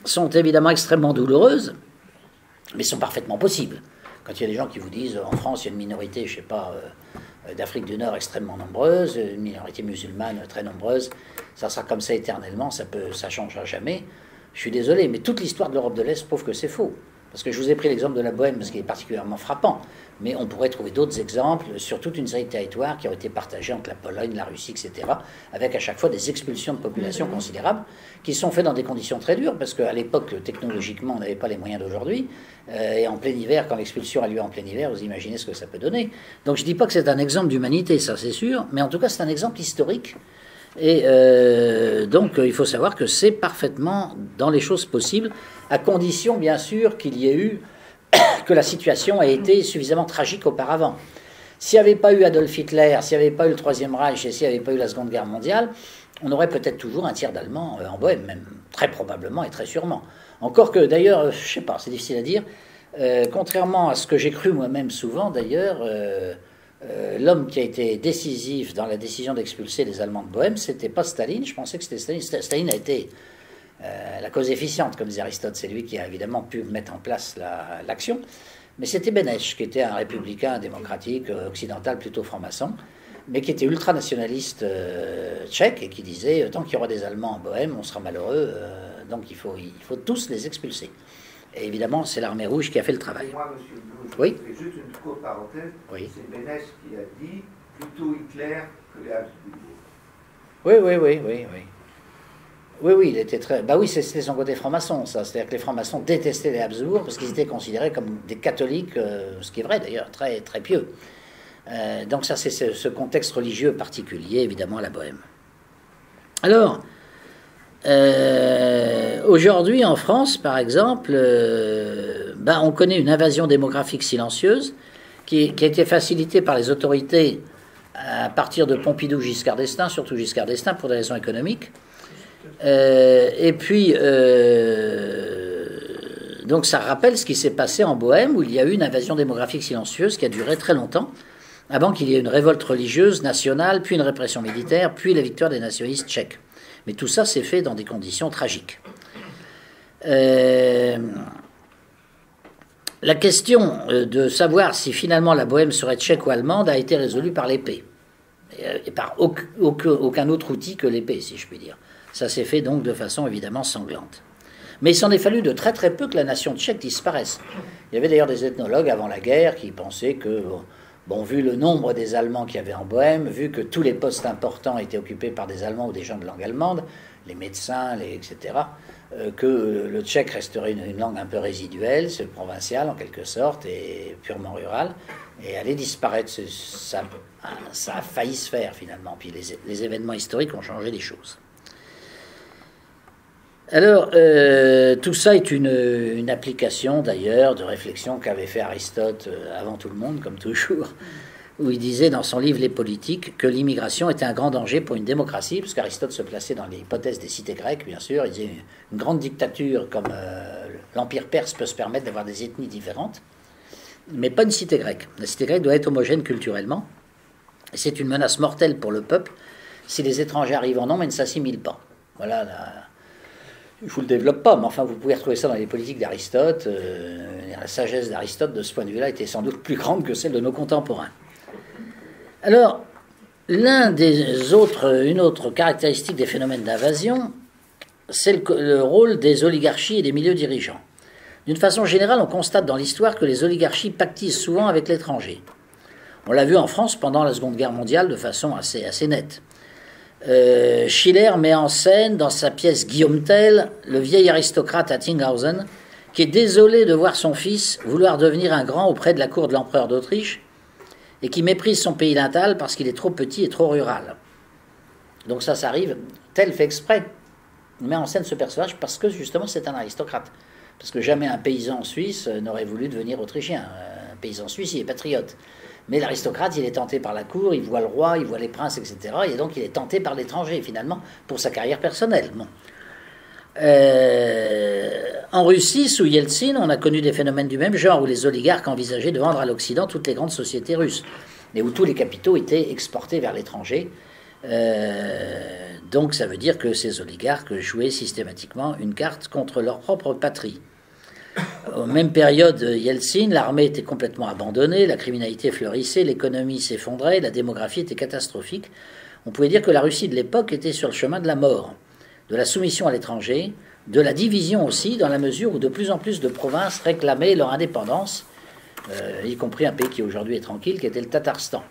sont évidemment extrêmement douloureuses, mais sont parfaitement possibles. Quand il y a des gens qui vous disent, en France, il y a une minorité, je ne sais pas, euh, d'Afrique du Nord extrêmement nombreuse, une minorité musulmane très nombreuse, ça sera comme ça éternellement, ça ne ça changera jamais. Je suis désolé, mais toute l'histoire de l'Europe de l'Est prouve que c'est faux. Parce que je vous ai pris l'exemple de la Bohème, parce qu'il est particulièrement frappant. Mais on pourrait trouver d'autres exemples sur toute une série de territoires qui ont été partagés entre la Pologne, la Russie, et cetera, avec à chaque fois des expulsions de populations considérables, qui sont faites dans des conditions très dures, parce qu'à l'époque, technologiquement, on n'avait pas les moyens d'aujourd'hui. Euh, et en plein hiver, quand l'expulsion a lieu en plein hiver, vous imaginez ce que ça peut donner. Donc je ne dis pas que c'est un exemple d'humanité, ça c'est sûr, mais en tout cas c'est un exemple historique. Et euh, donc il faut savoir que c'est parfaitement dans les choses possibles, à condition bien sûr qu'il y ait eu, que la situation ait été suffisamment tragique auparavant. S'il n'y avait pas eu Adolf Hitler, s'il n'y avait pas eu le Troisième Reich et s'il n'y avait pas eu la Seconde Guerre mondiale, on aurait peut-être toujours un tiers d'Allemands en Bohème, même très probablement et très sûrement. Encore que d'ailleurs, je ne sais pas, c'est difficile à dire, euh, contrairement à ce que j'ai cru moi-même souvent d'ailleurs, euh, Euh, l'homme qui a été décisif dans la décision d'expulser les Allemands de Bohème, c'était pas Staline, je pensais que c'était Staline. Staline a été euh, la cause efficiente, comme disait Aristote, c'est lui qui a évidemment pu mettre en place l'action, la, mais c'était Beneš, qui était un républicain démocratique, occidental, plutôt franc-maçon, mais qui était ultranationaliste euh, tchèque, et qui disait, tant qu'il y aura des Allemands en Bohème, on sera malheureux, euh, donc il faut, il faut tous les expulser. Et évidemment, c'est l'armée rouge qui a fait le travail. Moi, monsieur Blouch, oui. je fais juste une courte parenthèse. Oui. C'est Beneš qui a dit plutôt Hitler que les Habsbourg. Oui, oui, oui, oui, oui. Oui, oui, il était très. Bah oui, c'était son côté franc-maçon, ça. C'est-à-dire que les francs-maçons détestaient les Habsbourg parce qu'ils étaient considérés comme des catholiques, euh, ce qui est vrai d'ailleurs, très, très pieux. Euh, donc ça, c'est ce, ce contexte religieux particulier, évidemment, à la Bohème. Alors. Euh, aujourd'hui en France, par exemple, euh, ben, on connaît une invasion démographique silencieuse qui, qui a été facilitée par les autorités à partir de Pompidou, Giscard d'Estaing, surtout Giscard d'Estaing pour des raisons économiques. Euh, et puis, euh, donc ça rappelle ce qui s'est passé en Bohème où il y a eu une invasion démographique silencieuse qui a duré très longtemps, avant qu'il y ait une révolte religieuse nationale, puis une répression militaire, puis la victoire des nationalistes tchèques. Mais tout ça s'est fait dans des conditions tragiques. Euh, la question de savoir si finalement la Bohème serait tchèque ou allemande a été résolue par l'épée. Et par aucun autre outil que l'épée, si je puis dire. Ça s'est fait donc de façon évidemment sanglante. Mais il s'en est fallu de très très peu que la nation tchèque disparaisse. Il y avait d'ailleurs des ethnologues avant la guerre qui pensaient que... Bon, vu le nombre des Allemands qu'il y avait en Bohème, vu que tous les postes importants étaient occupés par des Allemands ou des gens de langue allemande, les médecins, les, et cetera, euh, que le tchèque resterait une, une langue un peu résiduelle, c'est provincial en quelque sorte, et purement rural, et allait disparaître. Ça, ça a failli se faire finalement, puis les, les événements historiques ont changé les choses. Alors, euh, tout ça est une, une application d'ailleurs de réflexion qu'avait fait Aristote euh, avant tout le monde, comme toujours, où il disait dans son livre Les Politiques que l'immigration était un grand danger pour une démocratie, parce qu'Aristote se plaçait dans l'hypothèse des cités grecques, bien sûr. Il disait une grande dictature comme euh, l'Empire perse peut se permettre d'avoir des ethnies différentes, mais pas une cité grecque. La cité grecque doit être homogène culturellement, et c'est une menace mortelle pour le peuple si les étrangers arrivent en nombre et ne s'assimilent pas. Voilà la... Je ne vous le développe pas, mais enfin, vous pouvez retrouver ça dans les politiques d'Aristote. Euh, la sagesse d'Aristote, de ce point de vue-là, était sans doute plus grande que celle de nos contemporains. Alors, l'un des autres, une autre caractéristique des phénomènes d'invasion, c'est le, le rôle des oligarchies et des milieux dirigeants. D'une façon générale, on constate dans l'histoire que les oligarchies pactisent souvent avec l'étranger. On l'a vu en France pendant la Seconde Guerre mondiale de façon assez, assez nette. Euh, Schiller met en scène dans sa pièce Guillaume Tell le vieil aristocrate à Tinghausen qui est désolé de voir son fils vouloir devenir un grand auprès de la cour de l'empereur d'Autriche et qui méprise son pays natal parce qu'il est trop petit et trop rural. Donc ça, ça arrive. Tell fait exprès. Il met en scène ce personnage parce que justement c'est un aristocrate. Parce que jamais un paysan suisse n'aurait voulu devenir autrichien. Un paysan suisse, il est patriote. Mais l'aristocrate, il est tenté par la cour, il voit le roi, il voit les princes, et cetera. Et donc il est tenté par l'étranger, finalement, pour sa carrière personnelle. Bon. Euh, en Russie, sous Yeltsin, on a connu des phénomènes du même genre, où les oligarques envisageaient de vendre à l'Occident toutes les grandes sociétés russes, et où tous les capitaux étaient exportés vers l'étranger, Euh, donc ça veut dire que ces oligarques jouaient systématiquement une carte contre leur propre patrie. Aux mêmes périodes, Yeltsin, l'armée était complètement abandonnée, la criminalité fleurissait, l'économie s'effondrait, la démographie était catastrophique. On pouvait dire que la Russie de l'époque était sur le chemin de la mort, de la soumission à l'étranger, de la division aussi, dans la mesure où de plus en plus de provinces réclamaient leur indépendance, euh, y compris un pays qui aujourd'hui est tranquille, qui était le Tatarstan.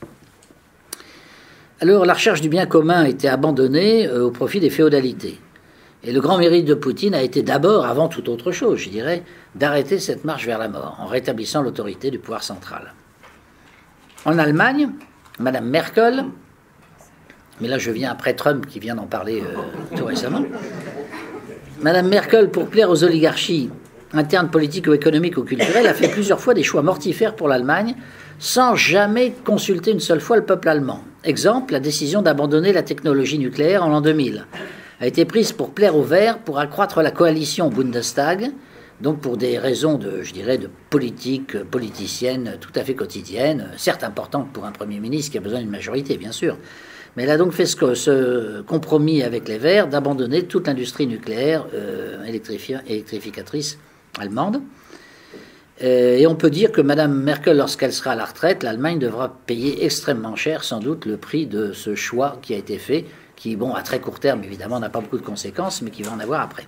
Alors la recherche du bien commun était abandonnée euh, au profit des féodalités. Et le grand mérite de Poutine a été d'abord, avant toute autre chose, je dirais, d'arrêter cette marche vers la mort, en rétablissant l'autorité du pouvoir central. En Allemagne, Madame Merkel, mais là je viens après Trump qui vient d'en parler euh, tout récemment, Madame Merkel, pour plaire aux oligarchies internes politiques ou économiques ou culturelles, a fait plusieurs fois des choix mortifères pour l'Allemagne, sans jamais consulter une seule fois le peuple allemand. Exemple, la décision d'abandonner la technologie nucléaire en l'an deux mille a été prise pour plaire aux Verts, pour accroître la coalition au Bundestag, donc pour des raisons de, je dirais, de politique politicienne tout à fait quotidienne, certes importante pour un Premier ministre qui a besoin d'une majorité, bien sûr. Mais elle a donc fait ce, ce compromis avec les Verts d'abandonner toute l'industrie nucléaire euh, électrificatrice allemande. Euh, et on peut dire que Madame Merkel, lorsqu'elle sera à la retraite, l'Allemagne devra payer extrêmement cher, sans doute, le prix de ce choix qui a été fait, qui, bon, à très court terme, évidemment, n'a pas beaucoup de conséquences, mais qui va en avoir après.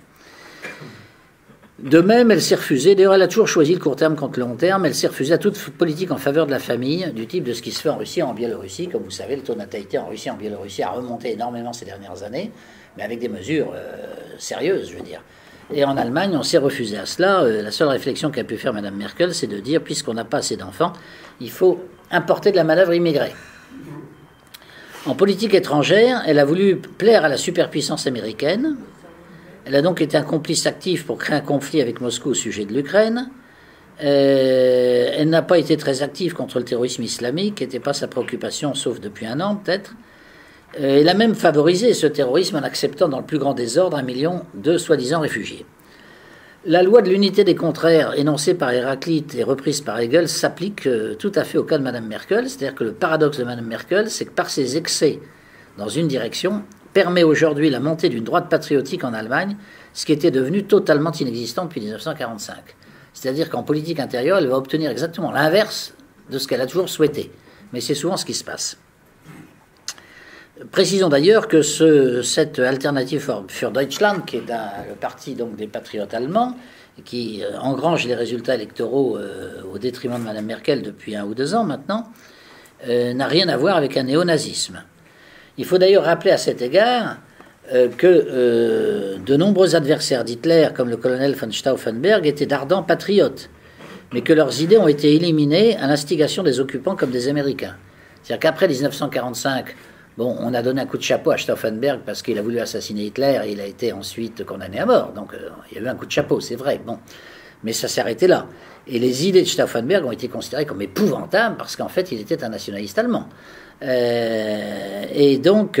De même, elle s'est refusée, d'ailleurs elle a toujours choisi le court terme contre le long terme, elle s'est refusée à toute politique en faveur de la famille, du type de ce qui se fait en Russie et en Biélorussie. Comme vous savez, le taux de natalité en Russie et en Biélorussie a remonté énormément ces dernières années, mais avec des mesures euh, sérieuses, je veux dire. Et en Allemagne, on s'est refusé à cela. Euh, la seule réflexion qu'a pu faire Mme Merkel, c'est de dire, puisqu'on n'a pas assez d'enfants, il faut importer de la main-d'œuvre immigrée. En politique étrangère, elle a voulu plaire à la superpuissance américaine. Elle a donc été un complice actif pour créer un conflit avec Moscou au sujet de l'Ukraine. Euh, elle n'a pas été très active contre le terrorisme islamique, qui n'était pas sa préoccupation, sauf depuis un an peut-être. Euh, elle a même favorisé ce terrorisme en acceptant dans le plus grand désordre un million de soi-disant réfugiés. La loi de l'unité des contraires, énoncée par Héraclite et reprise par Hegel, s'applique euh, tout à fait au cas de Mme Merkel. C'est-à-dire que le paradoxe de Mme Merkel, c'est que par ses excès dans une direction, permet aujourd'hui la montée d'une droite patriotique en Allemagne, ce qui était devenu totalement inexistant depuis mille neuf cent quarante-cinq. C'est-à-dire qu'en politique intérieure, elle va obtenir exactement l'inverse de ce qu'elle a toujours souhaité. Mais c'est souvent ce qui se passe. Précisons d'ailleurs que ce, cette Alternative für Deutschland, qui est un, le parti donc, des patriotes allemands, qui euh, engrange les résultats électoraux euh, au détriment de Mme Merkel depuis un ou deux ans maintenant, euh, n'a rien à voir avec un néonazisme. Il faut d'ailleurs rappeler à cet égard euh, que euh, de nombreux adversaires d'Hitler, comme le colonel von Stauffenberg, étaient d'ardents patriotes, mais que leurs idées ont été éliminées à l'instigation des occupants comme des Américains. C'est-à-dire qu'après mille neuf cent quarante-cinq, bon, on a donné un coup de chapeau à Stauffenberg parce qu'il a voulu assassiner Hitler et il a été ensuite condamné à mort. Donc euh, il y a eu un coup de chapeau, c'est vrai. Bon, mais ça s'est arrêté là. Et les idées de Stauffenberg ont été considérées comme épouvantables parce qu'en fait, il était un nationaliste allemand. Euh, et donc,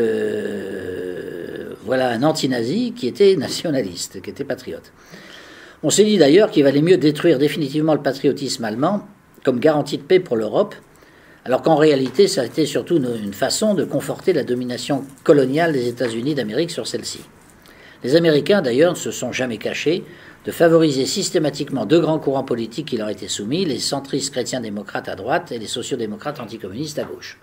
euh, voilà un anti-nazi qui était nationaliste, qui était patriote. On s'est dit d'ailleurs qu'il valait mieux détruire définitivement le patriotisme allemand comme garantie de paix pour l'Europe, alors qu'en réalité, ça a été surtout une, une façon de conforter la domination coloniale des États-Unis d'Amérique sur celle-ci. Les Américains, d'ailleurs, ne se sont jamais cachés de favoriser systématiquement deux grands courants politiques qui leur étaient soumis, les centristes chrétiens-démocrates à droite et les sociodémocrates anticommunistes à gauche.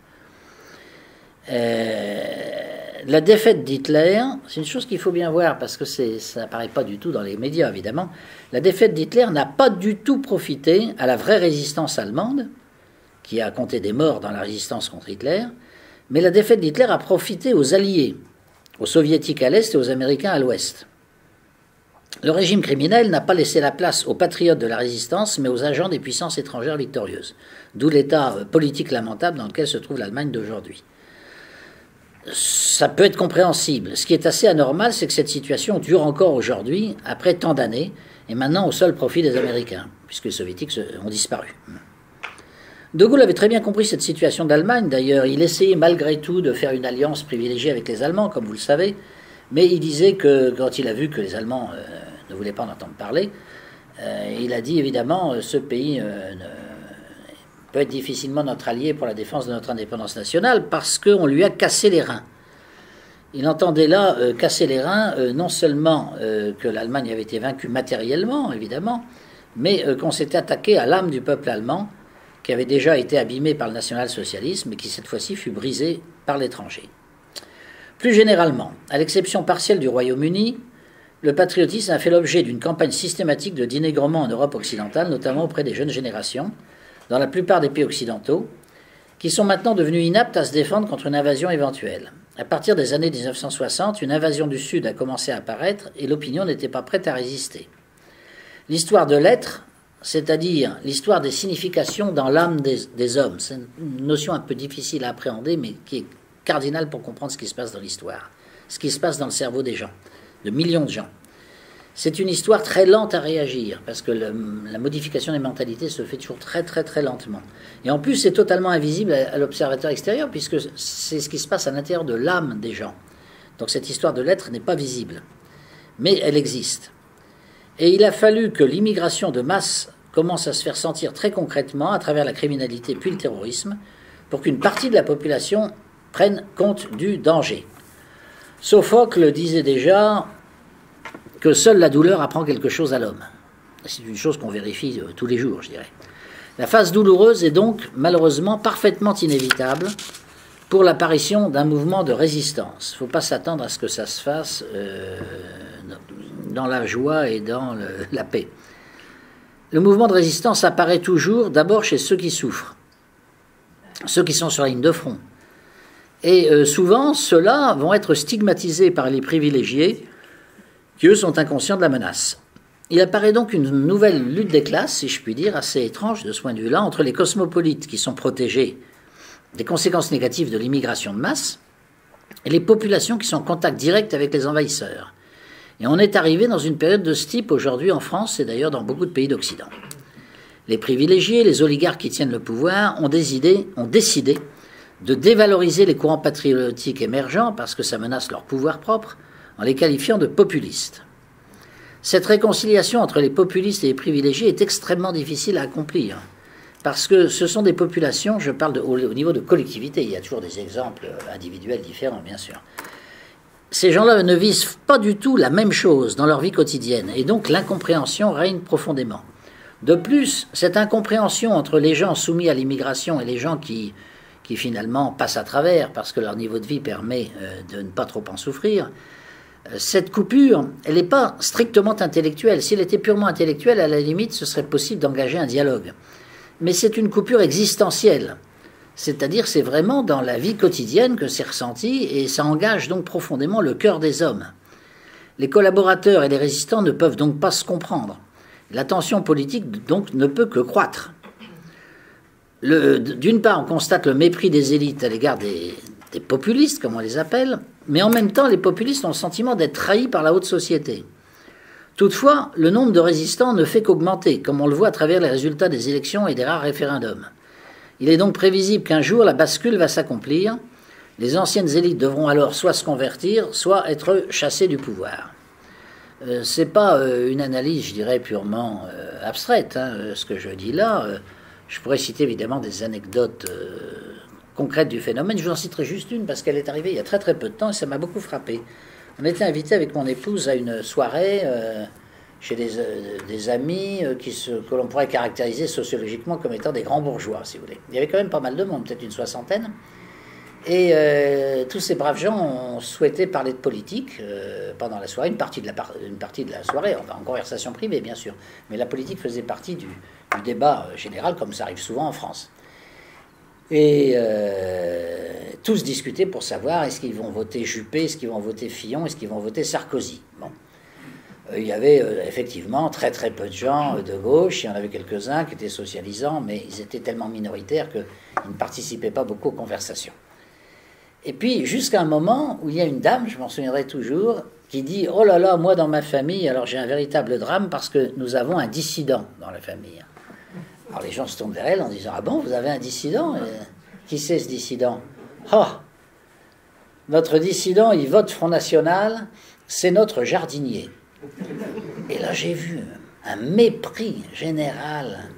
Euh, la défaite d'Hitler, c'est une chose qu'il faut bien voir parce que c'est, ça n'apparaît pas du tout dans les médias, évidemment. La défaite d'Hitler n'a pas du tout profité à la vraie résistance allemande, qui a compté des morts dans la résistance contre Hitler, mais la défaite d'Hitler a profité aux Alliés, aux Soviétiques à l'Est et aux Américains à l'Ouest. Le régime criminel n'a pas laissé la place aux patriotes de la résistance, mais aux agents des puissances étrangères victorieuses, d'où l'état politique lamentable dans lequel se trouve l'Allemagne d'aujourd'hui. Ça peut être compréhensible. Ce qui est assez anormal, c'est que cette situation dure encore aujourd'hui, après tant d'années, et maintenant au seul profit des Américains, puisque les Soviétiques ont disparu. De Gaulle avait très bien compris cette situation d'Allemagne, d'ailleurs. Il essayait malgré tout de faire une alliance privilégiée avec les Allemands, comme vous le savez, mais il disait que, quand il a vu que les Allemands euh, ne voulaient pas en entendre parler, euh, il a dit évidemment, ce pays euh, ne peut être difficilement notre allié pour la défense de notre indépendance nationale parce qu'on lui a cassé les reins. Il entendait là euh, casser les reins, euh, non seulement euh, que l'Allemagne avait été vaincue matériellement, évidemment, mais euh, qu'on s'était attaqué à l'âme du peuple allemand, qui avait déjà été abîmé par le national-socialisme et qui cette fois-ci fut brisé par l'étranger. Plus généralement, à l'exception partielle du Royaume-Uni, le patriotisme a fait l'objet d'une campagne systématique de dénigrement en Europe occidentale, notamment auprès des jeunes générations, dans la plupart des pays occidentaux, qui sont maintenant devenus inaptes à se défendre contre une invasion éventuelle. À partir des années mille neuf cent soixante, une invasion du Sud a commencé à apparaître et l'opinion n'était pas prête à résister. L'histoire de l'être, c'est-à-dire l'histoire des significations dans l'âme des, des hommes, c'est une notion un peu difficile à appréhender, mais qui est cardinale pour comprendre ce qui se passe dans l'histoire, ce qui se passe dans le cerveau des gens, de millions de gens. C'est une histoire très lente à réagir, parce que le, la modification des mentalités se fait toujours très très très lentement. Et en plus, c'est totalement invisible à, à l'observateur extérieur, puisque c'est ce qui se passe à l'intérieur de l'âme des gens. Donc cette histoire de l'être n'est pas visible, mais elle existe. Et il a fallu que l'immigration de masse commence à se faire sentir très concrètement à travers la criminalité puis le terrorisme, pour qu'une partie de la population prenne compte du danger. Sophocle disait déjà que seule la douleur apprend quelque chose à l'homme. C'est une chose qu'on vérifie tous les jours, je dirais. La phase douloureuse est donc malheureusement parfaitement inévitable pour l'apparition d'un mouvement de résistance. Il ne faut pas s'attendre à ce que ça se fasse euh, dans la joie et dans le, la paix. Le mouvement de résistance apparaît toujours d'abord chez ceux qui souffrent, ceux qui sont sur la ligne de front. Et euh, souvent, ceux-là vont être stigmatisés par les privilégiés qui, eux, sont inconscients de la menace. Il apparaît donc une nouvelle lutte des classes, si je puis dire, assez étrange de ce point de vue-là, entre les cosmopolites qui sont protégés des conséquences négatives de l'immigration de masse et les populations qui sont en contact direct avec les envahisseurs. Et on est arrivé dans une période de ce type aujourd'hui en France et d'ailleurs dans beaucoup de pays d'Occident. Les privilégiés, les oligarques qui tiennent le pouvoir ont décidé, ont décidé de dévaloriser les courants patriotiques émergents parce que ça menace leur pouvoir propre, en les qualifiant de populistes. Cette réconciliation entre les populistes et les privilégiés est extrêmement difficile à accomplir, parce que ce sont des populations, je parle de, au, au niveau de collectivité, il y a toujours des exemples individuels différents, bien sûr. Ces gens-là ne visent pas du tout la même chose dans leur vie quotidienne, et donc l'incompréhension règne profondément. De plus, cette incompréhension entre les gens soumis à l'immigration et les gens qui, qui finalement passent à travers, parce que leur niveau de vie permet euh, de ne pas trop en souffrir, cette coupure, elle n'est pas strictement intellectuelle. Si elle était purement intellectuelle, à la limite, ce serait possible d'engager un dialogue. Mais c'est une coupure existentielle. C'est-à-dire, c'est vraiment dans la vie quotidienne que c'est ressenti, et ça engage donc profondément le cœur des hommes. Les collaborateurs et les résistants ne peuvent donc pas se comprendre. La tension politique, donc, ne peut que croître. D'une part, on constate le mépris des élites à l'égard des, des populistes, comme on les appelle, mais en même temps, les populistes ont le sentiment d'être trahis par la haute société. Toutefois, le nombre de résistants ne fait qu'augmenter, comme on le voit à travers les résultats des élections et des rares référendums. Il est donc prévisible qu'un jour, la bascule va s'accomplir. Les anciennes élites devront alors soit se convertir, soit être chassées du pouvoir. Euh, ce n'est pas euh, une analyse, je dirais, purement euh, abstraite, hein, ce que je dis là. Euh, je pourrais citer évidemment des anecdotes euh, concrète du phénomène. Je vous en citerai juste une parce qu'elle est arrivée il y a très très peu de temps et ça m'a beaucoup frappé. On était invité avec mon épouse à une soirée euh, chez des, euh, des amis euh, qui se, que l'on pourrait caractériser sociologiquement comme étant des grands bourgeois, si vous voulez. Il y avait quand même pas mal de monde, peut-être une soixantaine. Et euh, tous ces braves gens ont souhaité parler de politique euh, pendant la soirée, une partie, de la par une partie de la soirée, enfin en conversation privée bien sûr, mais la politique faisait partie du, du débat général comme ça arrive souvent en France. Et euh, tous discutaient pour savoir est-ce qu'ils vont voter Juppé, est-ce qu'ils vont voter Fillon, est-ce qu'ils vont voter Sarkozy. Bon. Euh, il y avait euh, effectivement très très peu de gens euh, de gauche, il y en avait quelques-uns qui étaient socialisants, mais ils étaient tellement minoritaires qu'ils ne participaient pas beaucoup aux conversations. Et puis, jusqu'à un moment où il y a une dame, je m'en souviendrai toujours, qui dit « Oh là là, moi dans ma famille, alors j'ai un véritable drame parce que nous avons un dissident dans la famille. » Alors les gens se tournent vers elle en disant « Ah bon, vous avez un dissident ? Qui c'est ce dissident ? » « Oh, notre dissident, il vote Front National, c'est notre jardinier. » Et là j'ai vu un mépris général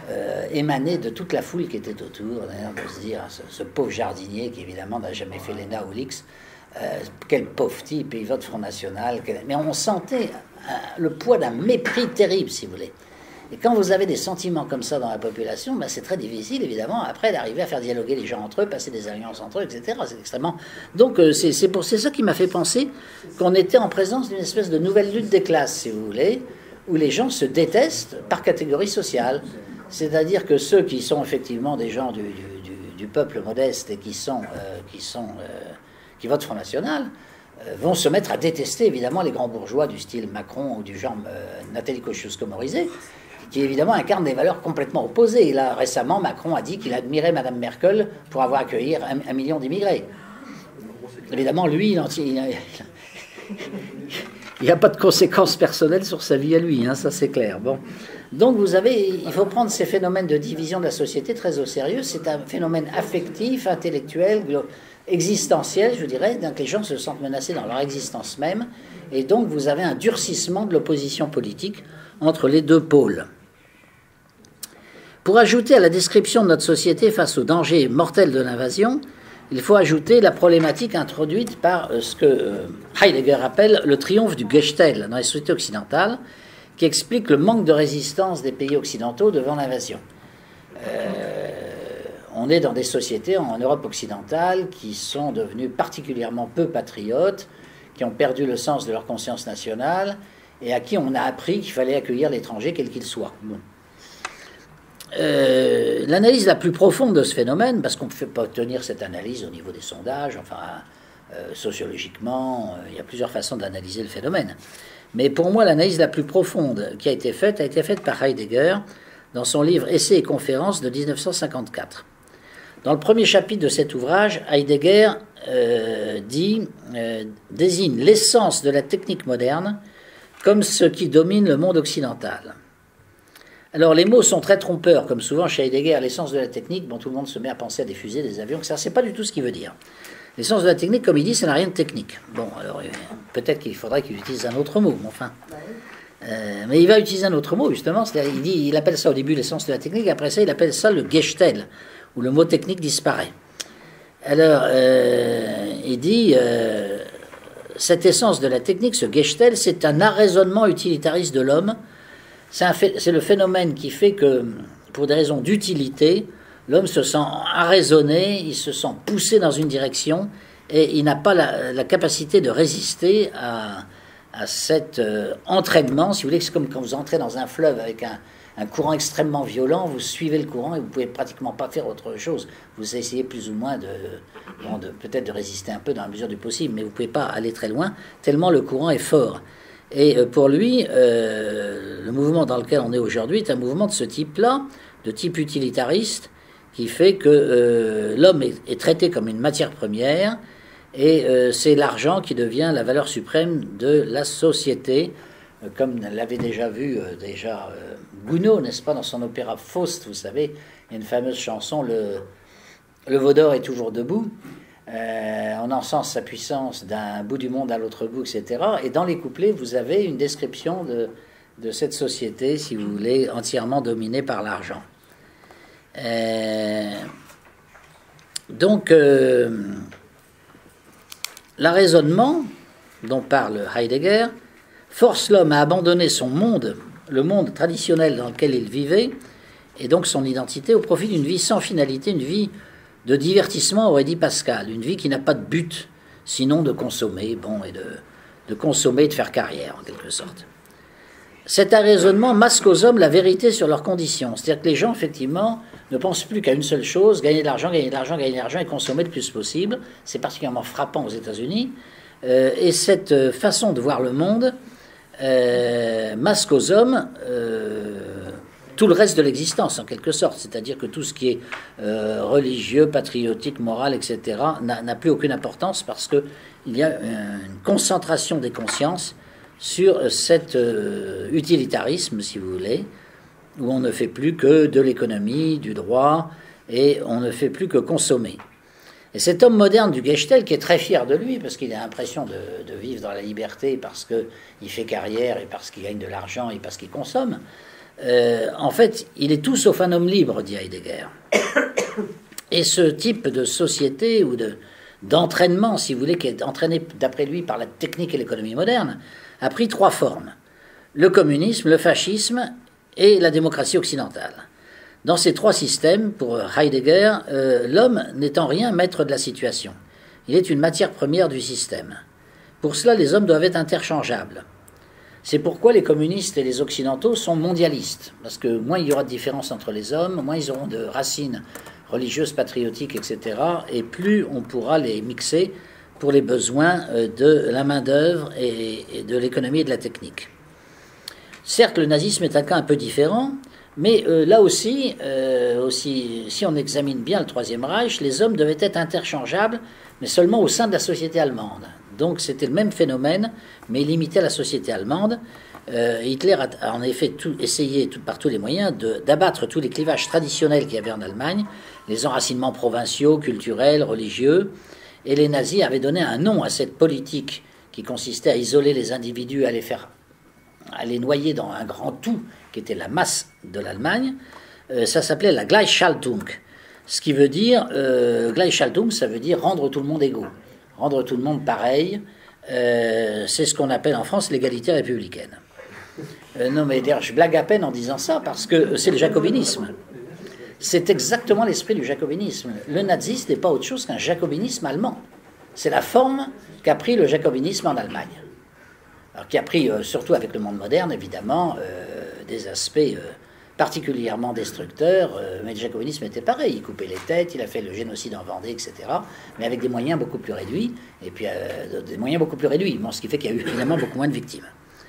euh, émanait de toute la foule qui était autour, d'ailleurs, de se dire, ce, ce pauvre jardinier qui évidemment n'a jamais fait l'E N A ou l'X, euh, quel pauvre type, il vote Front National, quel... mais on sentait euh, le poids d'un mépris terrible, si vous voulez. Et quand vous avez des sentiments comme ça dans la population, ben c'est très difficile, évidemment, après d'arriver à faire dialoguer les gens entre eux, passer des alliances entre eux, et cetera. C'est extrêmement... Donc, euh, c'est, c'est, pour... c'est ça qui m'a fait penser qu'on était en présence d'une espèce de nouvelle lutte des classes, si vous voulez, où les gens se détestent par catégorie sociale. C'est-à-dire que ceux qui sont effectivement des gens du, du, du, du peuple modeste et qui, sont, euh, qui, sont, euh, qui votent Front National, vont se mettre à détester évidemment les grands bourgeois du style Macron ou du genre euh, Nathalie Kosciusko-Morizet, qui évidemment incarnent des valeurs complètement opposées. Et là, récemment, Macron a dit qu'il admirait Madame Merkel pour avoir accueilli un, un million d'immigrés. Évidemment, lui, il n'y a pas de conséquences personnelles sur sa vie à lui, hein, ça c'est clair. Bon. Donc vous avez, il faut prendre ces phénomènes de division de la société très au sérieux. C'est un phénomène affectif, intellectuel, existentiel, je dirais, donc les gens se sentent menacés dans leur existence même, et donc vous avez un durcissement de l'opposition politique entre les deux pôles. Pour ajouter à la description de notre société face au danger mortel de l'invasion, il faut ajouter la problématique introduite par ce que Heidegger appelle le triomphe du Gestell dans les sociétés occidentales, qui explique le manque de résistance des pays occidentaux devant l'invasion. Euh, on est dans des sociétés en Europe occidentale qui sont devenues particulièrement peu patriotes, qui ont perdu le sens de leur conscience nationale et à qui on a appris qu'il fallait accueillir l'étranger quel qu'il soit. Bon. Euh, l'analyse la plus profonde de ce phénomène, parce qu'on ne peut pas obtenir cette analyse au niveau des sondages, enfin, euh, sociologiquement, euh, il y a plusieurs façons d'analyser le phénomène. Mais pour moi, l'analyse la plus profonde qui a été faite a été faite par Heidegger dans son livre Essais et conférences de dix-neuf cent cinquante-quatre. Dans le premier chapitre de cet ouvrage, Heidegger euh, dit, euh, désigne l'essence de la technique moderne comme ce qui domine le monde occidental. Alors les mots sont très trompeurs, comme souvent chez Heidegger, l'essence de la technique, bon, tout le monde se met à penser à des fusées, des avions, ça c'est pas du tout ce qu'il veut dire. L'essence de la technique, comme il dit, ça n'a rien de technique. Bon, alors peut-être qu'il faudrait qu'il utilise un autre mot, mais enfin. Euh, mais il va utiliser un autre mot, justement, c'est-à-dire il, dit, il appelle ça au début l'essence de la technique, après ça il appelle ça le Gestell, où le mot technique disparaît. Alors, euh, il dit, euh, cette essence de la technique, ce Gestell, c'est un arraisonnement utilitariste de l'homme. C'est le phénomène qui fait que, pour des raisons d'utilité, l'homme se sent arraisonné, il se sent poussé dans une direction, et il n'a pas la, la capacité de résister à, à cet euh, entraînement. Si vous voulez, c'est comme quand vous entrez dans un fleuve avec un, un courant extrêmement violent, vous suivez le courant et vous ne pouvez pratiquement pas faire autre chose. Vous essayez plus ou moins de, bon, de peut-être de résister un peu dans la mesure du possible, mais vous ne pouvez pas aller très loin, tellement le courant est fort. Et pour lui, euh, le mouvement dans lequel on est aujourd'hui est un mouvement de ce type-là, de type utilitariste, qui fait que euh, l'homme est, est traité comme une matière première, et euh, c'est l'argent qui devient la valeur suprême de la société, euh, comme l'avait déjà vu euh, déjà euh, Gounod, n'est-ce pas, dans son opéra Faust, vous savez, il y a une fameuse chanson, le, le veau d'or est toujours debout. Euh, on encense sa puissance d'un bout du monde à l'autre bout, et cetera. Et dans les couplets, vous avez une description de, de cette société, si vous voulez, entièrement dominée par l'argent. Euh, donc, euh, l'arraisonnement dont parle Heidegger force l'homme à abandonner son monde, le monde traditionnel dans lequel il vivait, et donc son identité, au profit d'une vie sans finalité, une vie de divertissement, aurait dit Pascal, une vie qui n'a pas de but, sinon de consommer, bon, et de, de consommer et de faire carrière, en quelque sorte. Cet arraisonnement masque aux hommes la vérité sur leurs conditions. C'est-à-dire que les gens, effectivement, ne pensent plus qu'à une seule chose, gagner de l'argent, gagner de l'argent, gagner de l'argent et consommer le plus possible. C'est particulièrement frappant aux États-Unis. Euh, et cette façon de voir le monde euh, masque aux hommes euh, tout le reste de l'existence, en quelque sorte. C'est-à-dire que tout ce qui est euh, religieux, patriotique, moral, et cetera, n'a plus aucune importance parce qu'il y a une concentration des consciences sur cet euh, utilitarisme, si vous voulez, où on ne fait plus que de l'économie, du droit, et on ne fait plus que consommer. Et cet homme moderne du Gestell, qui est très fier de lui, parce qu'il a l'impression de, de vivre dans la liberté, parce qu'il fait carrière, et parce qu'il gagne de l'argent, et parce qu'il consomme, Euh, en fait, il est tout sauf un homme libre, dit Heidegger. Et ce type de société ou de, d'entraînement, si vous voulez, qui est entraîné d'après lui par la technique et l'économie moderne, a pris trois formes. Le communisme, le fascisme et la démocratie occidentale. Dans ces trois systèmes, pour Heidegger, euh, l'homme n'est en rien maître de la situation. Il est une matière première du système. Pour cela, les hommes doivent être interchangeables. C'est pourquoi les communistes et les occidentaux sont mondialistes, parce que moins il y aura de différence entre les hommes, moins ils auront de racines religieuses, patriotiques, et cetera, et plus on pourra les mixer pour les besoins de la main-d'œuvre et de l'économie et de la technique. Certes, le nazisme est un cas un peu différent, mais euh, là aussi, euh, aussi, si on examine bien le Troisième Reich, les hommes devaient être interchangeables, mais seulement au sein de la société allemande. Donc c'était le même phénomène, mais limité à la société allemande. Euh, Hitler a, a en effet tout, essayé tout, par tous les moyens de, d'abattre tous les clivages traditionnels qu'il y avait en Allemagne, les enracinements provinciaux, culturels, religieux, et les nazis avaient donné un nom à cette politique qui consistait à isoler les individus, à les faire, à les noyer dans un grand tout qui était la masse de l'Allemagne. Euh, ça s'appelait la Gleichschaltung, ce qui veut dire, euh, Gleichschaltung, ça veut dire rendre tout le monde égaux, rendre tout le monde pareil. Euh, c'est ce qu'on appelle en France l'égalité républicaine. Euh, non mais d'ailleurs je blague à peine en disant ça parce que c'est le jacobinisme. C'est exactement l'esprit du jacobinisme. Le nazisme n'est pas autre chose qu'un jacobinisme allemand. C'est la forme qu'a pris le jacobinisme en Allemagne. Alors qui a pris, euh, surtout avec le monde moderne, évidemment, euh, des aspects euh, particulièrement destructeurs, euh, mais le jacobinisme était pareil. Il coupait les têtes, il a fait le génocide en Vendée, et cetera, mais avec des moyens beaucoup plus réduits, et puis euh, des moyens beaucoup plus réduits, bon, ce qui fait qu'il y a eu évidemment beaucoup moins de victimes.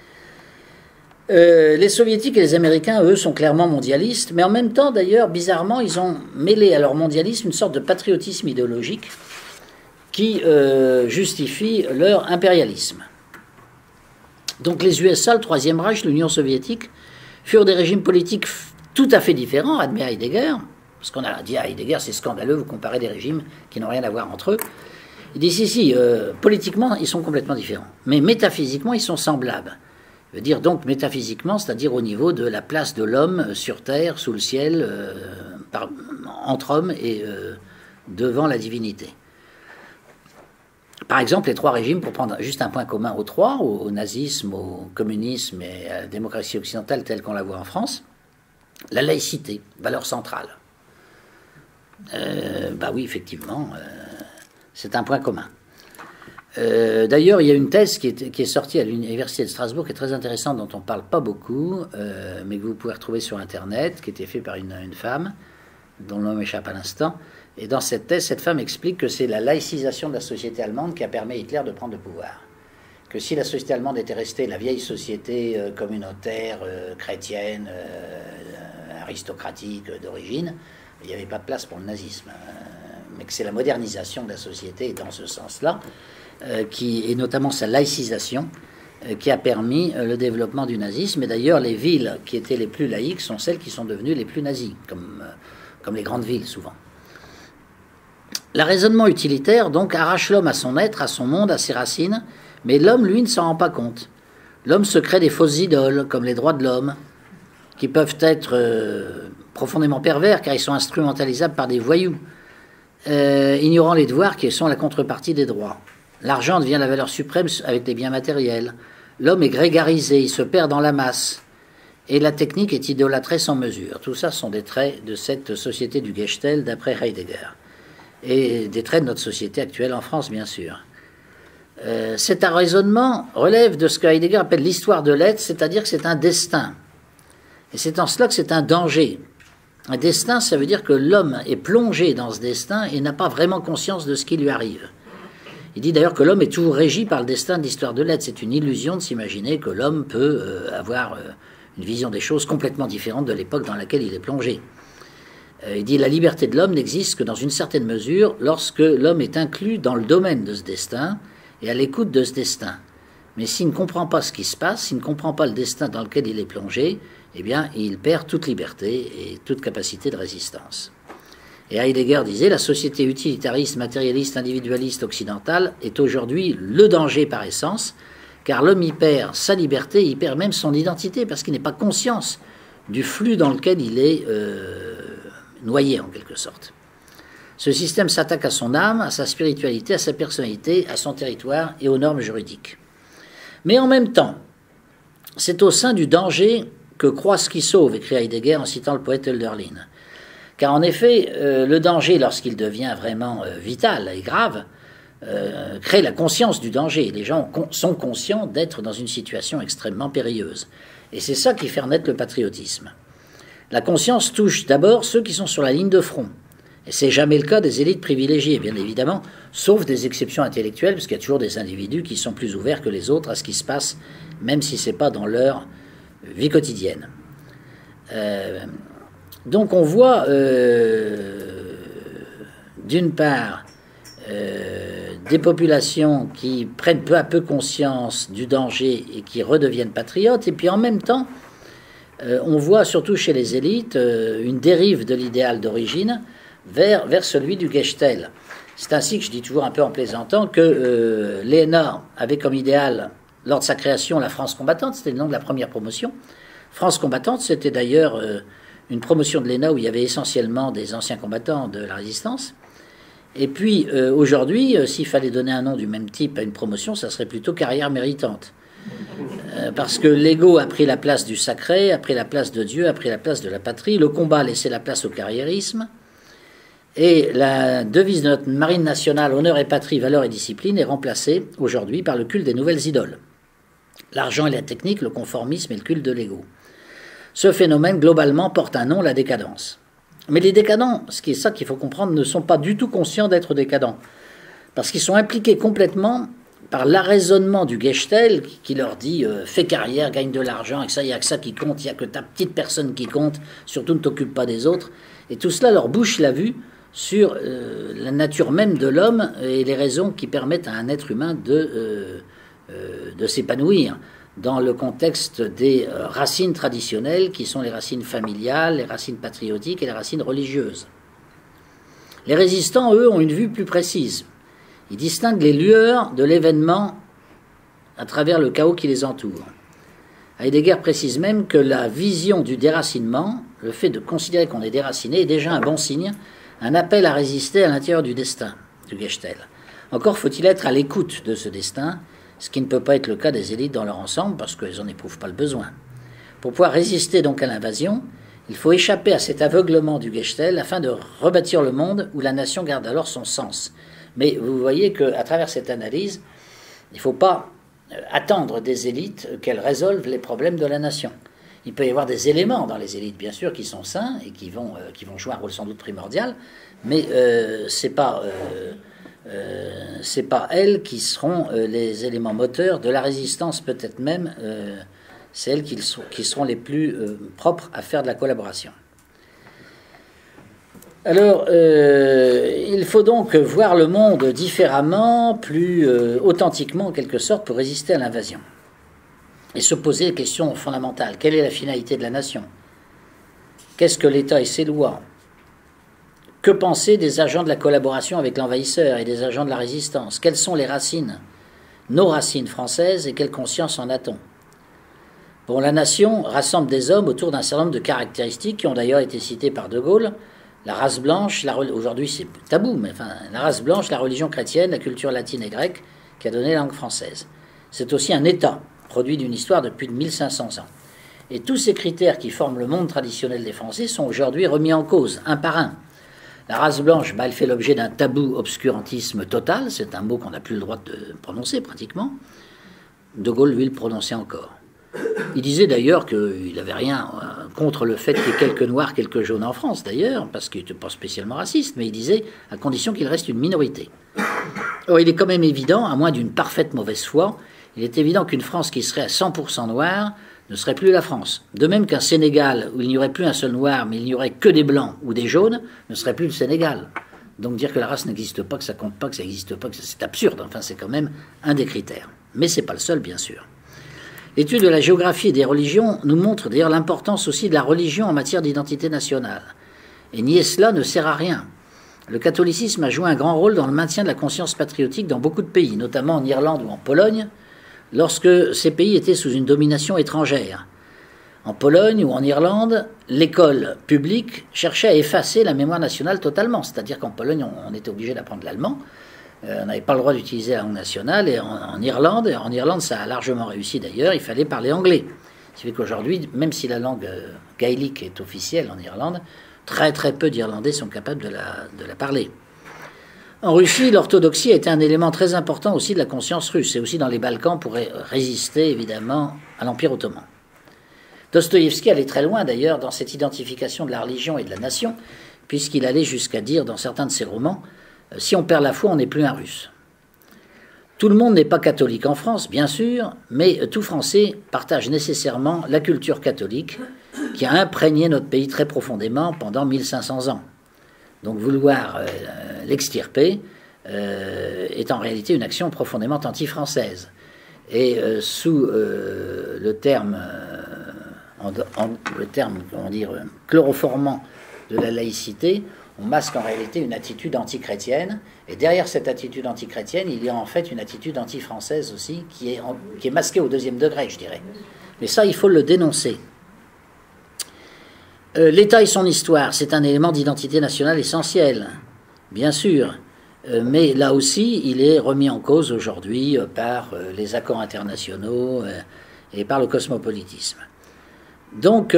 Euh, les soviétiques et les américains, eux, sont clairement mondialistes, mais en même temps, d'ailleurs, bizarrement, ils ont mêlé à leur mondialisme une sorte de patriotisme idéologique qui euh, justifie leur impérialisme. Donc les U S A, le Troisième Reich, l'Union soviétique, furent des régimes politiques tout à fait différents, admet Heidegger, parce qu'on a dit à Heidegger, c'est scandaleux, vous comparez des régimes qui n'ont rien à voir entre eux. Il dit, si, si, euh, politiquement, ils sont complètement différents, mais métaphysiquement, ils sont semblables. Je veux dire donc métaphysiquement, c'est-à-dire au niveau de la place de l'homme sur terre, sous le ciel, euh, par, entre hommes et euh, devant la divinité. Par exemple, les trois régimes, pour prendre juste un point commun aux trois, au, au nazisme, au communisme et à la démocratie occidentale telle qu'on la voit en France, la laïcité, valeur centrale. Euh, bah oui, effectivement, euh, c'est un point commun. Euh, d'ailleurs, il y a une thèse qui est, qui est sortie à l'Université de Strasbourg qui est très intéressante, dont on ne parle pas beaucoup, euh, mais que vous pouvez retrouver sur Internet, qui a été faite par une, une femme, dont le nom m'échappe à l'instant. Et dans cette thèse, cette femme explique que c'est la laïcisation de la société allemande qui a permis à Hitler de prendre le pouvoir. Que si la société allemande était restée la vieille société euh, communautaire, euh, chrétienne, euh, aristocratique d'origine, il n'y avait pas de place pour le nazisme. Euh, mais que c'est la modernisation de la société, dans ce sens-là, euh, qui, et notamment sa laïcisation, euh, qui a permis euh, le développement du nazisme. Et d'ailleurs, les villes qui étaient les plus laïques sont celles qui sont devenues les plus nazies, comme, euh, comme les grandes villes, souvent. Le raisonnement utilitaire, donc, arrache l'homme à son être, à son monde, à ses racines, mais l'homme, lui, ne s'en rend pas compte. L'homme se crée des fausses idoles, comme les droits de l'homme, qui peuvent être euh, profondément pervers, car ils sont instrumentalisables par des voyous, euh, ignorant les devoirs qui sont la contrepartie des droits. L'argent devient la valeur suprême avec les biens matériels. L'homme est grégarisé, il se perd dans la masse. Et la technique est idolâtrée sans mesure. Tout ça sont des traits de cette société du Gestell, d'après Heidegger. Et des traits de notre société actuelle en France, bien sûr. Euh, cet raisonnement relève de ce que Heidegger appelle l'histoire de l'être, c'est-à-dire que c'est un destin. Et c'est en cela que c'est un danger. Un destin, ça veut dire que l'homme est plongé dans ce destin et n'a pas vraiment conscience de ce qui lui arrive. Il dit d'ailleurs que l'homme est toujours régi par le destin de l'histoire de l'être. C'est une illusion de s'imaginer que l'homme peut euh, avoir euh, une vision des choses complètement différente de l'époque dans laquelle il est plongé. Il dit la liberté de l'homme n'existe que dans une certaine mesure lorsque l'homme est inclus dans le domaine de ce destin et à l'écoute de ce destin. Mais s'il ne comprend pas ce qui se passe, s'il ne comprend pas le destin dans lequel il est plongé, eh bien, il perd toute liberté et toute capacité de résistance. Et Heidegger disait la société utilitariste, matérialiste, individualiste occidentale est aujourd'hui le danger par essence, car l'homme y perd sa liberté, il perd même son identité parce qu'il n'est pas conscience du flux dans lequel il est euh, noyé en quelque sorte. Ce système s'attaque à son âme, à sa spiritualité, à sa personnalité, à son territoire et aux normes juridiques. Mais en même temps, c'est au sein du danger que croit ce qui sauve, écrit Heidegger en citant le poète Hölderlin. Car en effet, euh, le danger, lorsqu'il devient vraiment euh, vital et grave, euh, crée la conscience du danger. Les gens con- sont conscients d'être dans une situation extrêmement périlleuse. Et c'est ça qui fait naître le patriotisme. La conscience touche d'abord ceux qui sont sur la ligne de front. Et c'est jamais le cas des élites privilégiées, bien évidemment, sauf des exceptions intellectuelles, parce qu'il y a toujours des individus qui sont plus ouverts que les autres à ce qui se passe, même si ce n'est pas dans leur vie quotidienne. Euh, donc on voit, euh, d'une part, euh, des populations qui prennent peu à peu conscience du danger et qui redeviennent patriotes, et puis en même temps, euh, on voit surtout chez les élites euh, une dérive de l'idéal d'origine, Vers, vers celui du Gestell. C'est ainsi que je dis toujours un peu en plaisantant que euh, l'E N A avait comme idéal, lors de sa création, la France combattante, c'était le nom de la première promotion. France combattante, c'était d'ailleurs euh, une promotion de l'E N A où il y avait essentiellement des anciens combattants de la résistance. Et puis euh, aujourd'hui, euh, s'il fallait donner un nom du même type à une promotion, ça serait plutôt carrière méritante. Euh, parce que l'ego a pris la place du sacré, a pris la place de Dieu, a pris la place de la patrie, le combat a laissé la place au carriérisme. Et la devise de notre marine nationale, honneur et patrie, valeur et discipline, est remplacée aujourd'hui par le culte des nouvelles idoles. L'argent et la technique, le conformisme et le culte de l'ego. Ce phénomène, globalement, porte un nom, la décadence. Mais les décadents, ce qui est ça qu'il faut comprendre, ne sont pas du tout conscients d'être décadents. Parce qu'ils sont impliqués complètement par l'arraisonnement du Gestell qui leur dit euh, « fais carrière, gagne de l'argent, et que ça, il n'y a que ça qui compte, il n'y a que ta petite personne qui compte, surtout ne t'occupe pas des autres. » Et tout cela leur bouche la vue sur euh, la nature même de l'homme et les raisons qui permettent à un être humain de, euh, euh, de s'épanouir dans le contexte des euh, racines traditionnelles qui sont les racines familiales, les racines patriotiques et les racines religieuses. Les résistants, eux, ont une vue plus précise. Ils distinguent les lueurs de l'événement à travers le chaos qui les entoure. Heidegger précise même que la vision du déracinement, le fait de considérer qu'on est déraciné, est déjà un bon signe, un appel à résister à l'intérieur du destin, du Gestell. Encore faut-il être à l'écoute de ce destin, ce qui ne peut pas être le cas des élites dans leur ensemble, parce qu'elles n'en éprouvent pas le besoin. Pour pouvoir résister donc à l'invasion, il faut échapper à cet aveuglement du Gestell afin de rebâtir le monde où la nation garde alors son sens. Mais vous voyez qu'à travers cette analyse, il ne faut pas attendre des élites qu'elles résolvent les problèmes de la nation. Il peut y avoir des éléments dans les élites, bien sûr, qui sont sains et qui vont, euh, qui vont jouer un rôle sans doute primordial, mais euh, ce n'est pas, euh, euh, c'est pas elles qui seront euh, les éléments moteurs de la résistance, peut-être même, euh, c'est elles qui, sont, qui seront les plus euh, propres à faire de la collaboration. Alors, euh, il faut donc voir le monde différemment, plus euh, authentiquement en quelque sorte, pour résister à l'invasion. Et se poser les questions fondamentales. Quelle est la finalité de la nation? Qu'est-ce que l'État et ses lois? Que penser des agents de la collaboration avec l'envahisseur et des agents de la résistance? Quelles sont les racines, nos racines françaises, et quelle conscience en a-t-on? Bon, la nation rassemble des hommes autour d'un certain nombre de caractéristiques qui ont d'ailleurs été citées par De Gaulle. La race blanche, la, aujourd'hui c'est tabou, mais enfin, la race blanche, la religion chrétienne, la culture latine et grecque qui a donné la langue française. C'est aussi un État, produit d'une histoire de plus de mille cinq cents ans. Et tous ces critères qui forment le monde traditionnel des Français sont aujourd'hui remis en cause, un par un. La race blanche, bah, elle fait l'objet d'un tabou obscurantisme total, c'est un mot qu'on n'a plus le droit de prononcer pratiquement. De Gaulle, lui, le prononçait encore. Il disait d'ailleurs qu'il n'avait rien contre le fait qu'il y ait quelques noirs, quelques jaunes en France d'ailleurs, parce qu'il n'était pas spécialement raciste, mais il disait à condition qu'il reste une minorité. Or, il est quand même évident, à moins d'une parfaite mauvaise foi, il est évident qu'une France qui serait à cent pour cent noire ne serait plus la France. De même qu'un Sénégal où il n'y aurait plus un seul noir, mais il n'y aurait que des blancs ou des jaunes, ne serait plus le Sénégal. Donc dire que la race n'existe pas, que ça compte pas, que ça n'existe pas, que c'est absurde. Enfin, c'est quand même un des critères. Mais c'est pas le seul, bien sûr. L'étude de la géographie et des religions nous montre d'ailleurs l'importance aussi de la religion en matière d'identité nationale. Et nier cela ne sert à rien. Le catholicisme a joué un grand rôle dans le maintien de la conscience patriotique dans beaucoup de pays, notamment en Irlande ou en Pologne, lorsque ces pays étaient sous une domination étrangère. En Pologne ou en Irlande, l'école publique cherchait à effacer la mémoire nationale totalement. C'est-à-dire qu'en Pologne, on, on était obligé d'apprendre l'allemand. Euh, on n'avait pas le droit d'utiliser la langue nationale. Et en, en Irlande, en Irlande, ça a largement réussi d'ailleurs, il fallait parler anglais. Ce qui fait qu'aujourd'hui, même si la langue euh, gaélique est officielle en Irlande, très très peu d'Irlandais sont capables de la, de la parler. En Russie, l'orthodoxie était un élément très important aussi de la conscience russe, et aussi dans les Balkans pour résister évidemment à l'Empire ottoman. Dostoïevski allait très loin d'ailleurs dans cette identification de la religion et de la nation, puisqu'il allait jusqu'à dire dans certains de ses romans « Si on perd la foi, on n'est plus un Russe ». Tout le monde n'est pas catholique en France, bien sûr, mais tout Français partage nécessairement la culture catholique qui a imprégné notre pays très profondément pendant mille cinq cents ans. Donc vouloir euh, l'extirper euh, est en réalité une action profondément anti-française. Et euh, sous euh, le terme, euh, en, en, le terme comment dire, chloroformant de la laïcité, on masque en réalité une attitude anti-chrétienne. Et derrière cette attitude anti-chrétienne, il y a en fait une attitude anti-française aussi, qui est, en, qui est masquée au deuxième degré, je dirais. Mais ça, il faut le dénoncer. Euh, L'État et son histoire, c'est un élément d'identité nationale essentiel, bien sûr. Euh, mais là aussi, il est remis en cause aujourd'hui euh, par euh, les accords internationaux euh, et par le cosmopolitisme. Donc,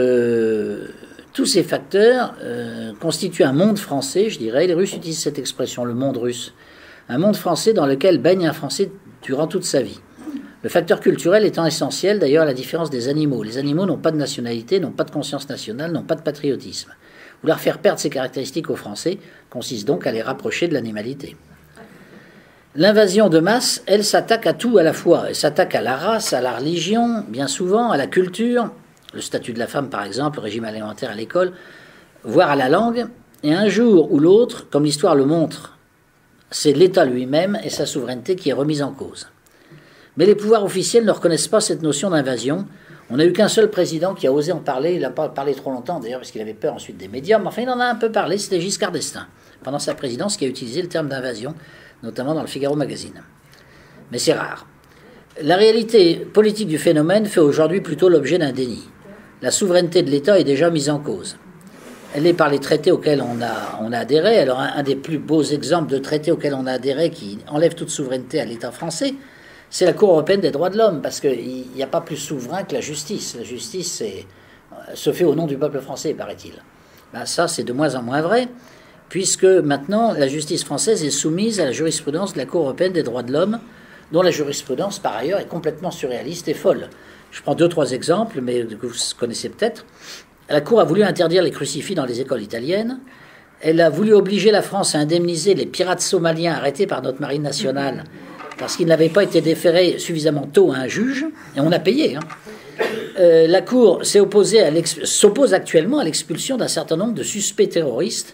euh, tous ces facteurs euh, constituent un monde français, je dirais. Les Russes utilisent cette expression, le monde russe. Un monde français dans lequel baigne un Français durant toute sa vie. Le facteur culturel étant essentiel, d'ailleurs, à la différence des animaux. Les animaux n'ont pas de nationalité, n'ont pas de conscience nationale, n'ont pas de patriotisme. Vouloir faire perdre ces caractéristiques aux Français consiste donc à les rapprocher de l'animalité. L'invasion de masse, elle s'attaque à tout à la fois. Elle s'attaque à la race, à la religion, bien souvent, à la culture, le statut de la femme par exemple, le régime alimentaire à l'école, voire à la langue. Et un jour ou l'autre, comme l'histoire le montre, c'est l'État lui-même et sa souveraineté qui est remise en cause. Mais les pouvoirs officiels ne reconnaissent pas cette notion d'invasion. On n'a eu qu'un seul président qui a osé en parler. Il n'a pas parlé trop longtemps, d'ailleurs, parce qu'il avait peur ensuite des médias. Mais enfin, il en a un peu parlé. C'était Giscard d'Estaing, pendant sa présidence, qui a utilisé le terme d'invasion, notamment dans le Figaro Magazine. Mais c'est rare. La réalité politique du phénomène fait aujourd'hui plutôt l'objet d'un déni. La souveraineté de l'État est déjà mise en cause. Elle est par les traités auxquels on a, on a adhéré. Alors, un, un des plus beaux exemples de traités auxquels on a adhéré qui enlève toute souveraineté à l'État français, c'est la Cour européenne des droits de l'homme, parce qu'il n'y a pas plus souverain que la justice. La justice est, se fait au nom du peuple français, paraît-il. Ben ça, c'est de moins en moins vrai, puisque maintenant, la justice française est soumise à la jurisprudence de la Cour européenne des droits de l'homme, dont la jurisprudence, par ailleurs, est complètement surréaliste et folle. Je prends deux, trois exemples, mais que vous connaissez peut-être. La Cour a voulu interdire les crucifix dans les écoles italiennes. Elle a voulu obliger la France à indemniser les pirates somaliens arrêtés par notre marine nationale, parce qu'ils n'avaient pas été déférés suffisamment tôt à un juge, et on a payé. Hein. Euh, la Cour s'est opposée à s'oppose actuellement à l'expulsion d'un certain nombre de suspects terroristes,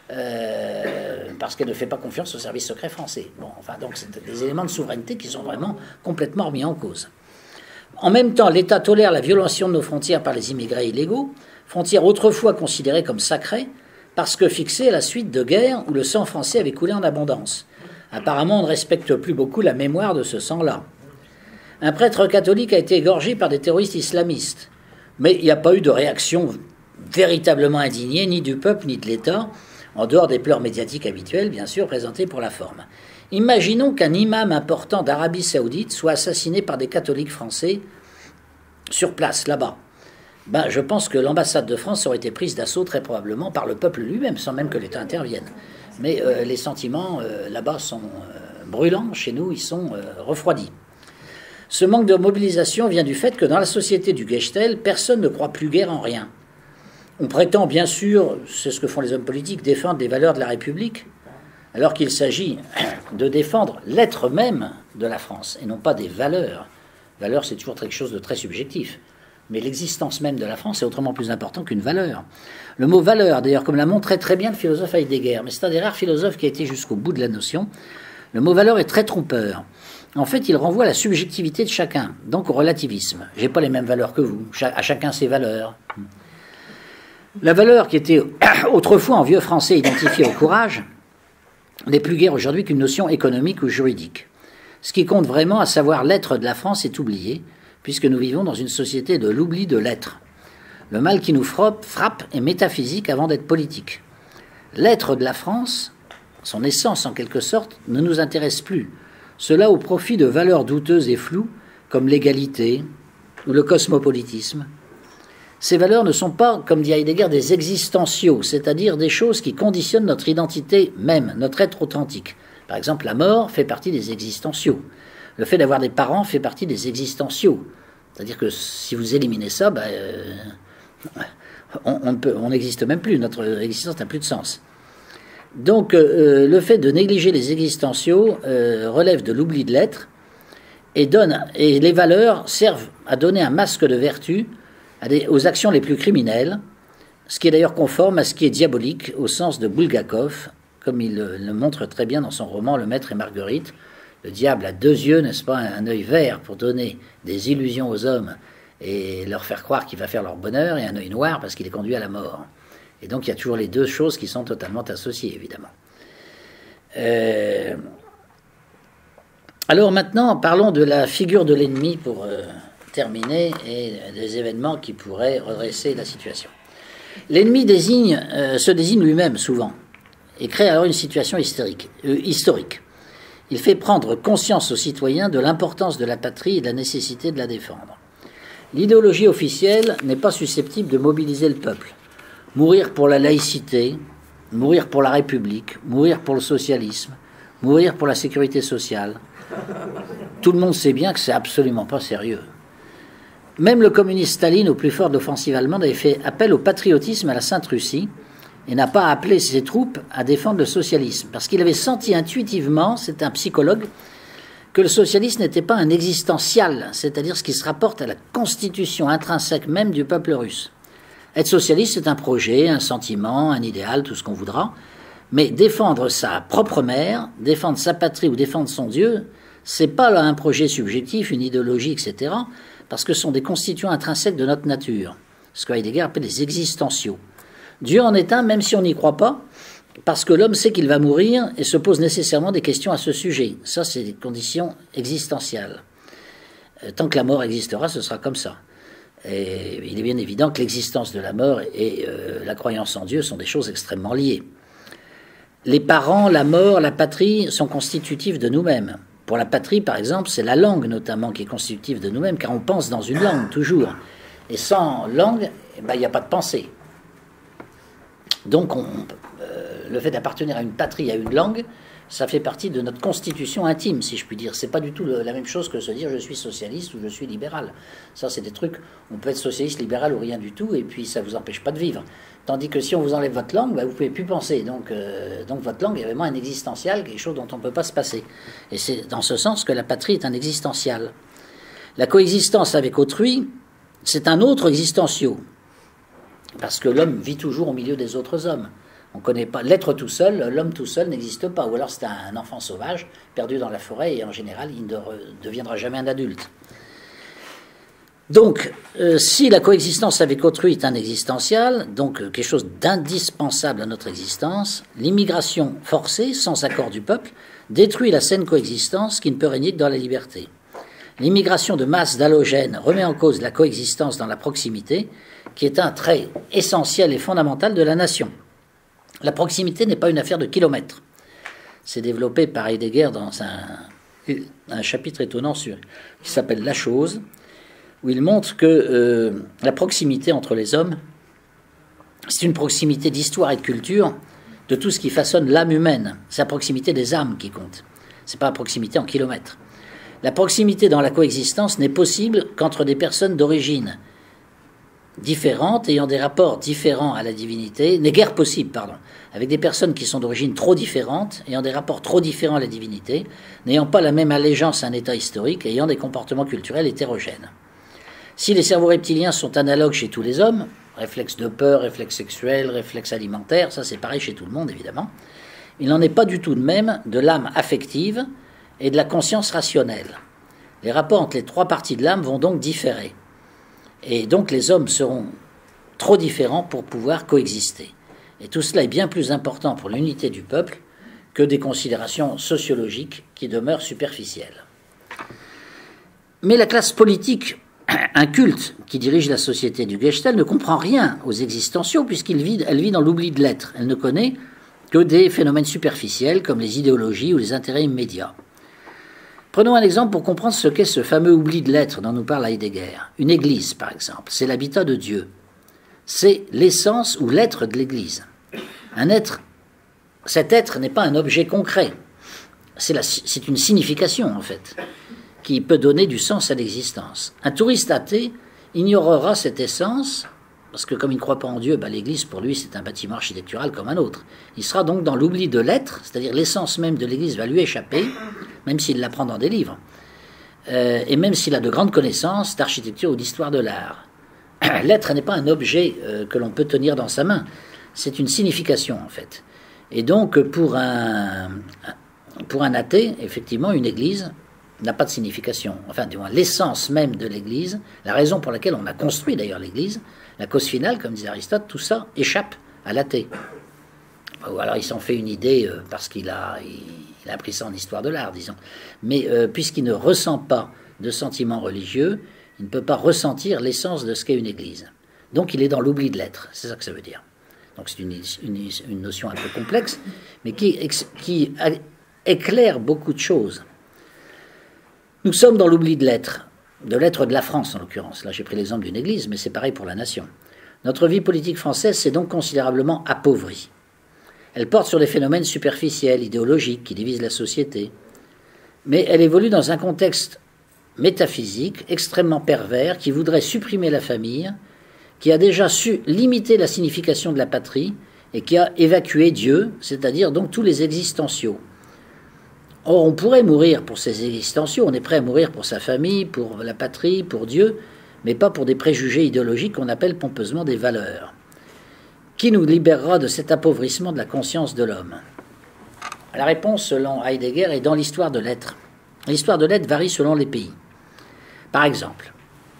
euh, parce qu'elle ne fait pas confiance aux services secrets français. Bon, enfin, donc c'est des éléments de souveraineté qui sont vraiment complètement remis en cause. En même temps, l'État tolère la violation de nos frontières par les immigrés illégaux, frontières autrefois considérées comme sacrées, parce que fixées à la suite de guerres où le sang français avait coulé en abondance. Apparemment, on ne respecte plus beaucoup la mémoire de ce sang-là. Un prêtre catholique a été égorgé par des terroristes islamistes. Mais il n'y a pas eu de réaction véritablement indignée, ni du peuple, ni de l'État, en dehors des pleurs médiatiques habituels, bien sûr, présentés pour la forme. Imaginons qu'un imam important d'Arabie Saoudite soit assassiné par des catholiques français sur place, là-bas. Ben, je pense que l'ambassade de France aurait été prise d'assaut très probablement par le peuple lui-même, sans même que l'État intervienne. Mais euh, les sentiments euh, là-bas sont euh, brûlants, chez nous ils sont euh, refroidis. Ce manque de mobilisation vient du fait que dans la société du Gestell, personne ne croit plus guère en rien. On prétend bien sûr, c'est ce que font les hommes politiques, défendre les valeurs de la République, alors qu'il s'agit de défendre l'être même de la France, et non pas des valeurs. Valeurs, c'est toujours quelque chose de très subjectif. Mais l'existence même de la France est autrement plus important qu'une valeur. Le mot valeur, d'ailleurs, comme l'a montré très bien le philosophe Heidegger, mais c'est un des rares philosophes qui a été jusqu'au bout de la notion, le mot valeur est très trompeur. En fait, il renvoie à la subjectivité de chacun, donc au relativisme. J'ai pas les mêmes valeurs que vous, à chacun ses valeurs. La valeur qui était autrefois en vieux français identifiée au courage n'est plus guère aujourd'hui qu'une notion économique ou juridique. Ce qui compte vraiment, à savoir l'être de la France, est oublié, puisque nous vivons dans une société de l'oubli de l'être. Le mal qui nous frappe, frappe est métaphysique avant d'être politique. L'être de la France, son essence en quelque sorte, ne nous intéresse plus. Cela au profit de valeurs douteuses et floues, comme l'égalité ou le cosmopolitisme. Ces valeurs ne sont pas, comme dit Heidegger, des existentiaux, c'est-à-dire des choses qui conditionnent notre identité même, notre être authentique. Par exemple, la mort fait partie des existentiaux. Le fait d'avoir des parents fait partie des existentiaux. C'est-à-dire que si vous éliminez ça, ben, euh, on n'existe même plus, notre existence n'a plus de sens. Donc euh, le fait de négliger les existentiaux euh, relève de l'oubli de l'être et, donne, et les valeurs servent à donner un masque de vertu à des, aux actions les plus criminelles, ce qui est d'ailleurs conforme à ce qui est diabolique au sens de Bulgakov, comme il le, le montre très bien dans son roman Le Maître et Marguerite. Le diable a deux yeux, n'est-ce pas, un œil vert pour donner des illusions aux hommes et leur faire croire qu'il va faire leur bonheur, et un œil noir parce qu'il est conduit à la mort. Et donc il y a toujours les deux choses qui sont totalement associées, évidemment. Euh... Alors maintenant, parlons de la figure de l'ennemi pour euh, terminer, et des événements qui pourraient redresser la situation. L'ennemi désigne, euh, se désigne lui-même souvent, et crée alors une situation hystérique, euh, historique. Il fait prendre conscience aux citoyens de l'importance de la patrie et de la nécessité de la défendre. L'idéologie officielle n'est pas susceptible de mobiliser le peuple. Mourir pour la laïcité, mourir pour la République, mourir pour le socialisme, mourir pour la sécurité sociale. Tout le monde sait bien que c'est absolument pas sérieux. Même le communiste Staline, au plus fort de l'offensive allemande, avait fait appel au patriotisme à la Sainte-Russie et n'a pas appelé ses troupes à défendre le socialisme, parce qu'il avait senti intuitivement, c'est un psychologue, que le socialisme n'était pas un existential, c'est-à-dire ce qui se rapporte à la constitution intrinsèque même du peuple russe. Être socialiste, c'est un projet, un sentiment, un idéal, tout ce qu'on voudra, mais défendre sa propre mère, défendre sa patrie ou défendre son Dieu, c'est pas là un projet subjectif, une idéologie, et cetera, parce que ce sont des constituants intrinsèques de notre nature, ce que Heidegger appelle les existentiaux. Dieu en est un, même si on n'y croit pas, parce que l'homme sait qu'il va mourir et se pose nécessairement des questions à ce sujet. Ça, c'est des conditions existentielles. Tant que la mort existera, ce sera comme ça. Et il est bien évident que l'existence de la mort et euh, la croyance en Dieu sont des choses extrêmement liées. Les parents, la mort, la patrie sont constitutifs de nous-mêmes. Pour la patrie, par exemple, c'est la langue notamment qui est constitutive de nous-mêmes, car on pense dans une langue, toujours. Et sans langue, eh ben, il n'y a pas de pensée. Donc, on, euh, le fait d'appartenir à une patrie, à une langue, ça fait partie de notre constitution intime, si je puis dire. C'est pas du tout le, la même chose que se dire je suis socialiste ou je suis libéral. Ça, c'est des trucs, on peut être socialiste, libéral ou rien du tout, et puis ça vous empêche pas de vivre. Tandis que si on vous enlève votre langue, bah, vous pouvez plus penser. Donc, euh, donc votre langue est vraiment un existentiel, quelque chose dont on ne peut pas se passer. Et c'est dans ce sens que la patrie est un existentiel. La coexistence avec autrui, c'est un autre existentiaux. Parce que l'homme vit toujours au milieu des autres hommes. On connaît pas l'être tout seul, l'homme tout seul n'existe pas. Ou alors c'est un enfant sauvage perdu dans la forêt et en général il ne deviendra jamais un adulte. Donc, euh, si la coexistence avec autrui est un existentiel, donc euh, quelque chose d'indispensable à notre existence, l'immigration forcée, sans accord du peuple, détruit la saine coexistence qui ne peut régner que dans la liberté. L'immigration de masse d'halogènes remet en cause la coexistence dans la proximité, qui est un trait essentiel et fondamental de la nation. La proximité n'est pas une affaire de kilomètres. C'est développé par Heidegger dans un, un chapitre étonnant sur, qui s'appelle La chose, où il montre que euh, la proximité entre les hommes, c'est une proximité d'histoire et de culture, de tout ce qui façonne l'âme humaine. C'est la proximité des âmes qui compte. Ce n'est pas la proximité en kilomètres. La proximité dans la coexistence n'est possible qu'entre des personnes d'origine différentes, ayant des rapports différents à la divinité, n'est guère possible, pardon, avec des personnes qui sont d'origine trop différentes, ayant des rapports trop différents à la divinité, n'ayant pas la même allégeance à un état historique, ayant des comportements culturels hétérogènes. Si les cerveaux reptiliens sont analogues chez tous les hommes, réflexes de peur, réflexes sexuels, réflexes alimentaires, ça c'est pareil chez tout le monde évidemment, il n'en est pas du tout de même de l'âme affective et de la conscience rationnelle. Les rapports entre les trois parties de l'âme vont donc différer. Et donc les hommes seront trop différents pour pouvoir coexister. Et tout cela est bien plus important pour l'unité du peuple que des considérations sociologiques qui demeurent superficielles. Mais la classe politique un culte qui dirige la société du Gestalt ne comprend rien aux existentiaux puisqu'elle vit, elle vit dans l'oubli de l'être. Elle ne connaît que des phénomènes superficiels comme les idéologies ou les intérêts immédiats. Prenons un exemple pour comprendre ce qu'est ce fameux oubli de l'être dont nous parle Heidegger. Une église, par exemple, c'est l'habitat de Dieu. C'est l'essence ou l'être de l'église. Un être, cet être n'est pas un objet concret. C'est, la, c'est une signification, en fait, qui peut donner du sens à l'existence. Un touriste athée ignorera cette essence, parce que comme il ne croit pas en Dieu, bah, l'église, pour lui, c'est un bâtiment architectural comme un autre. Il sera donc dans l'oubli de l'être, c'est-à-dire l'essence même de l'église va lui échapper, même s'il l'apprend dans des livres, euh, et même s'il a de grandes connaissances d'architecture ou d'histoire de l'art. L'être n'est pas un objet euh, que l'on peut tenir dans sa main, c'est une signification, en fait. Et donc, pour un, pour un athée, effectivement, une église n'a pas de signification. Enfin, du moins, l'essence même de l'église, la raison pour laquelle on a construit d'ailleurs l'église, la cause finale, comme disait Aristote, tout ça échappe à l'athée. Ou alors il s'en fait une idée euh, parce qu'il a, il, il a appris ça en histoire de l'art, disons. Mais euh, puisqu'il ne ressent pas de sentiments religieux, il ne peut pas ressentir l'essence de ce qu'est une église. Donc il est dans l'oubli de l'être, c'est ça que ça veut dire. Donc c'est une, une, une notion un peu complexe, mais qui, qui éclaire beaucoup de choses. Nous sommes dans l'oubli de l'être, de l'être de la France en l'occurrence. Là j'ai pris l'exemple d'une église, mais c'est pareil pour la nation. Notre vie politique française s'est donc considérablement appauvrie. Elle porte sur des phénomènes superficiels, idéologiques, qui divisent la société. Mais elle évolue dans un contexte métaphysique extrêmement pervers qui voudrait supprimer la famille, qui a déjà su limiter la signification de la patrie et qui a évacué Dieu, c'est-à-dire donc tous les existentiaux. Or, on pourrait mourir pour ces existentiaux, on est prêt à mourir pour sa famille, pour la patrie, pour Dieu, mais pas pour des préjugés idéologiques qu'on appelle pompeusement des valeurs. Qui nous libérera de cet appauvrissement de la conscience de l'homme? La réponse, selon Heidegger, est dans l'histoire de l'être. L'histoire de l'être varie selon les pays. Par exemple,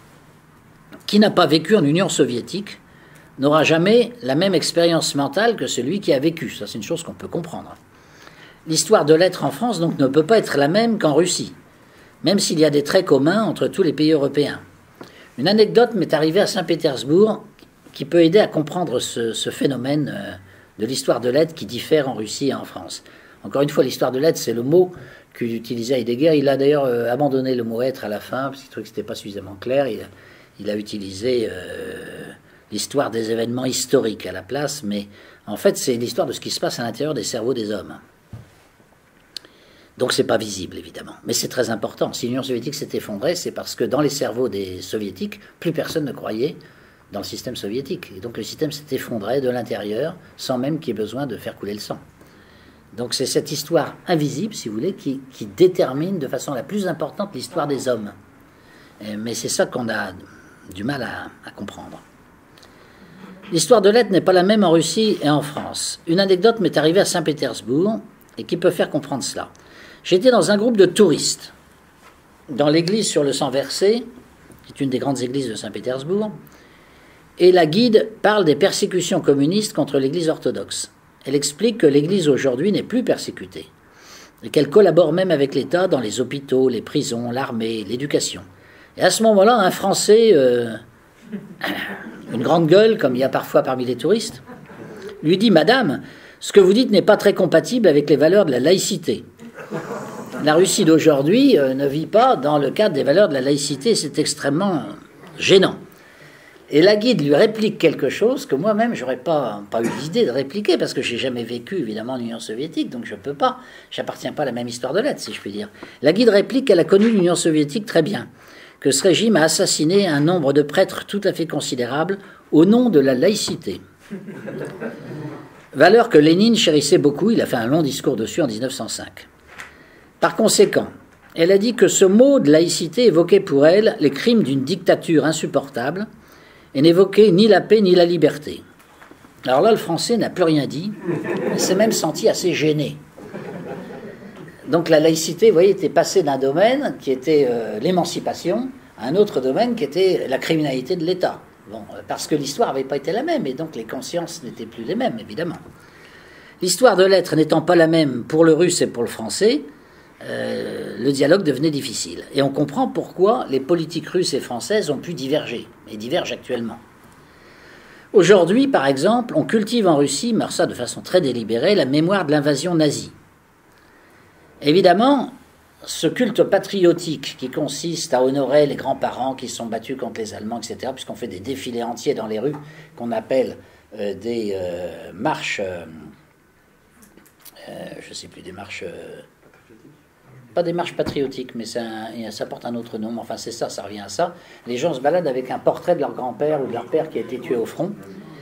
qui n'a pas vécu en Union soviétique n'aura jamais la même expérience mentale que celui qui a vécu. Ça, c'est une chose qu'on peut comprendre. L'histoire de l'être en France, donc, ne peut pas être la même qu'en Russie, même s'il y a des traits communs entre tous les pays européens. Une anecdote m'est arrivée à Saint-Pétersbourg qui peut aider à comprendre ce, ce phénomène euh, de l'histoire de l'être qui diffère en Russie et en France. Encore une fois, l'histoire de l'être, c'est le mot qu'utilisait Heidegger. Il a d'ailleurs euh, abandonné le mot être à la fin, parce qu'il trouvait que ce n'était pas suffisamment clair. Il, il a utilisé euh, l'histoire des événements historiques à la place, mais en fait, c'est l'histoire de ce qui se passe à l'intérieur des cerveaux des hommes. Donc c'est pas visible, évidemment. Mais c'est très important. Si l'Union soviétique s'est effondrée, c'est parce que dans les cerveaux des soviétiques, plus personne ne croyait dans le système soviétique. Et donc le système s'est effondré de l'intérieur, sans même qu'il y ait besoin de faire couler le sang. Donc c'est cette histoire invisible, si vous voulez, qui, qui détermine de façon la plus importante l'histoire des hommes. Et, mais c'est ça qu'on a du mal à, à comprendre. L'histoire de l'être n'est pas la même en Russie et en France. Une anecdote m'est arrivée à Saint-Pétersbourg et qui peut faire comprendre cela. J'étais dans un groupe de touristes, dans l'église sur le sang versé, qui est une des grandes églises de Saint-Pétersbourg, et la guide parle des persécutions communistes contre l'église orthodoxe. Elle explique que l'église aujourd'hui n'est plus persécutée, et qu'elle collabore même avec l'État dans les hôpitaux, les prisons, l'armée, l'éducation. Et à ce moment-là, un Français, euh, une grande gueule, comme il y a parfois parmi les touristes, lui dit « Madame, ce que vous dites n'est pas très compatible avec les valeurs de la laïcité. » La Russie d'aujourd'hui euh, ne vit pas dans le cadre des valeurs de la laïcité, c'est extrêmement gênant. Et la guide lui réplique quelque chose que moi-même, je n'aurais pas, pas eu l'idée de répliquer, parce que je n'ai jamais vécu, évidemment, en Union soviétique, donc je ne peux pas, j'appartiens pas à la même histoire de l'être, si je puis dire. La guide réplique qu'elle a connu l'Union soviétique très bien, que ce régime a assassiné un nombre de prêtres tout à fait considérable au nom de la laïcité. Valeur que Lénine chérissait beaucoup, il a fait un long discours dessus en dix-neuf cent cinq. Par conséquent, elle a dit que ce mot de laïcité évoquait pour elle les crimes d'une dictature insupportable et n'évoquait ni la paix ni la liberté. Alors là, le Français n'a plus rien dit, il s'est même senti assez gêné. Donc la laïcité, vous voyez, était passée d'un domaine qui était euh, l'émancipation à un autre domaine qui était la criminalité de l'État. Bon, parce que l'histoire n'avait pas été la même, et donc les consciences n'étaient plus les mêmes, évidemment. L'histoire de l'être n'étant pas la même pour le russe et pour le français, euh, le dialogue devenait difficile. Et on comprend pourquoi les politiques russes et françaises ont pu diverger, et divergent actuellement. Aujourd'hui, par exemple, on cultive en Russie, mais ça de façon très délibérée, la mémoire de l'invasion nazie. Évidemment, ce culte patriotique qui consiste à honorer les grands-parents qui se sont battus contre les Allemands, et cetera, puisqu'on fait des défilés entiers dans les rues qu'on appelle euh, des euh, marches, euh, euh, je ne sais plus, des marches... Euh, pas des marches patriotiques, mais ça, ça porte un autre nom. Enfin, c'est ça, ça revient à ça. Les gens se baladent avec un portrait de leur grand-père ou de leur père qui a été tué au front.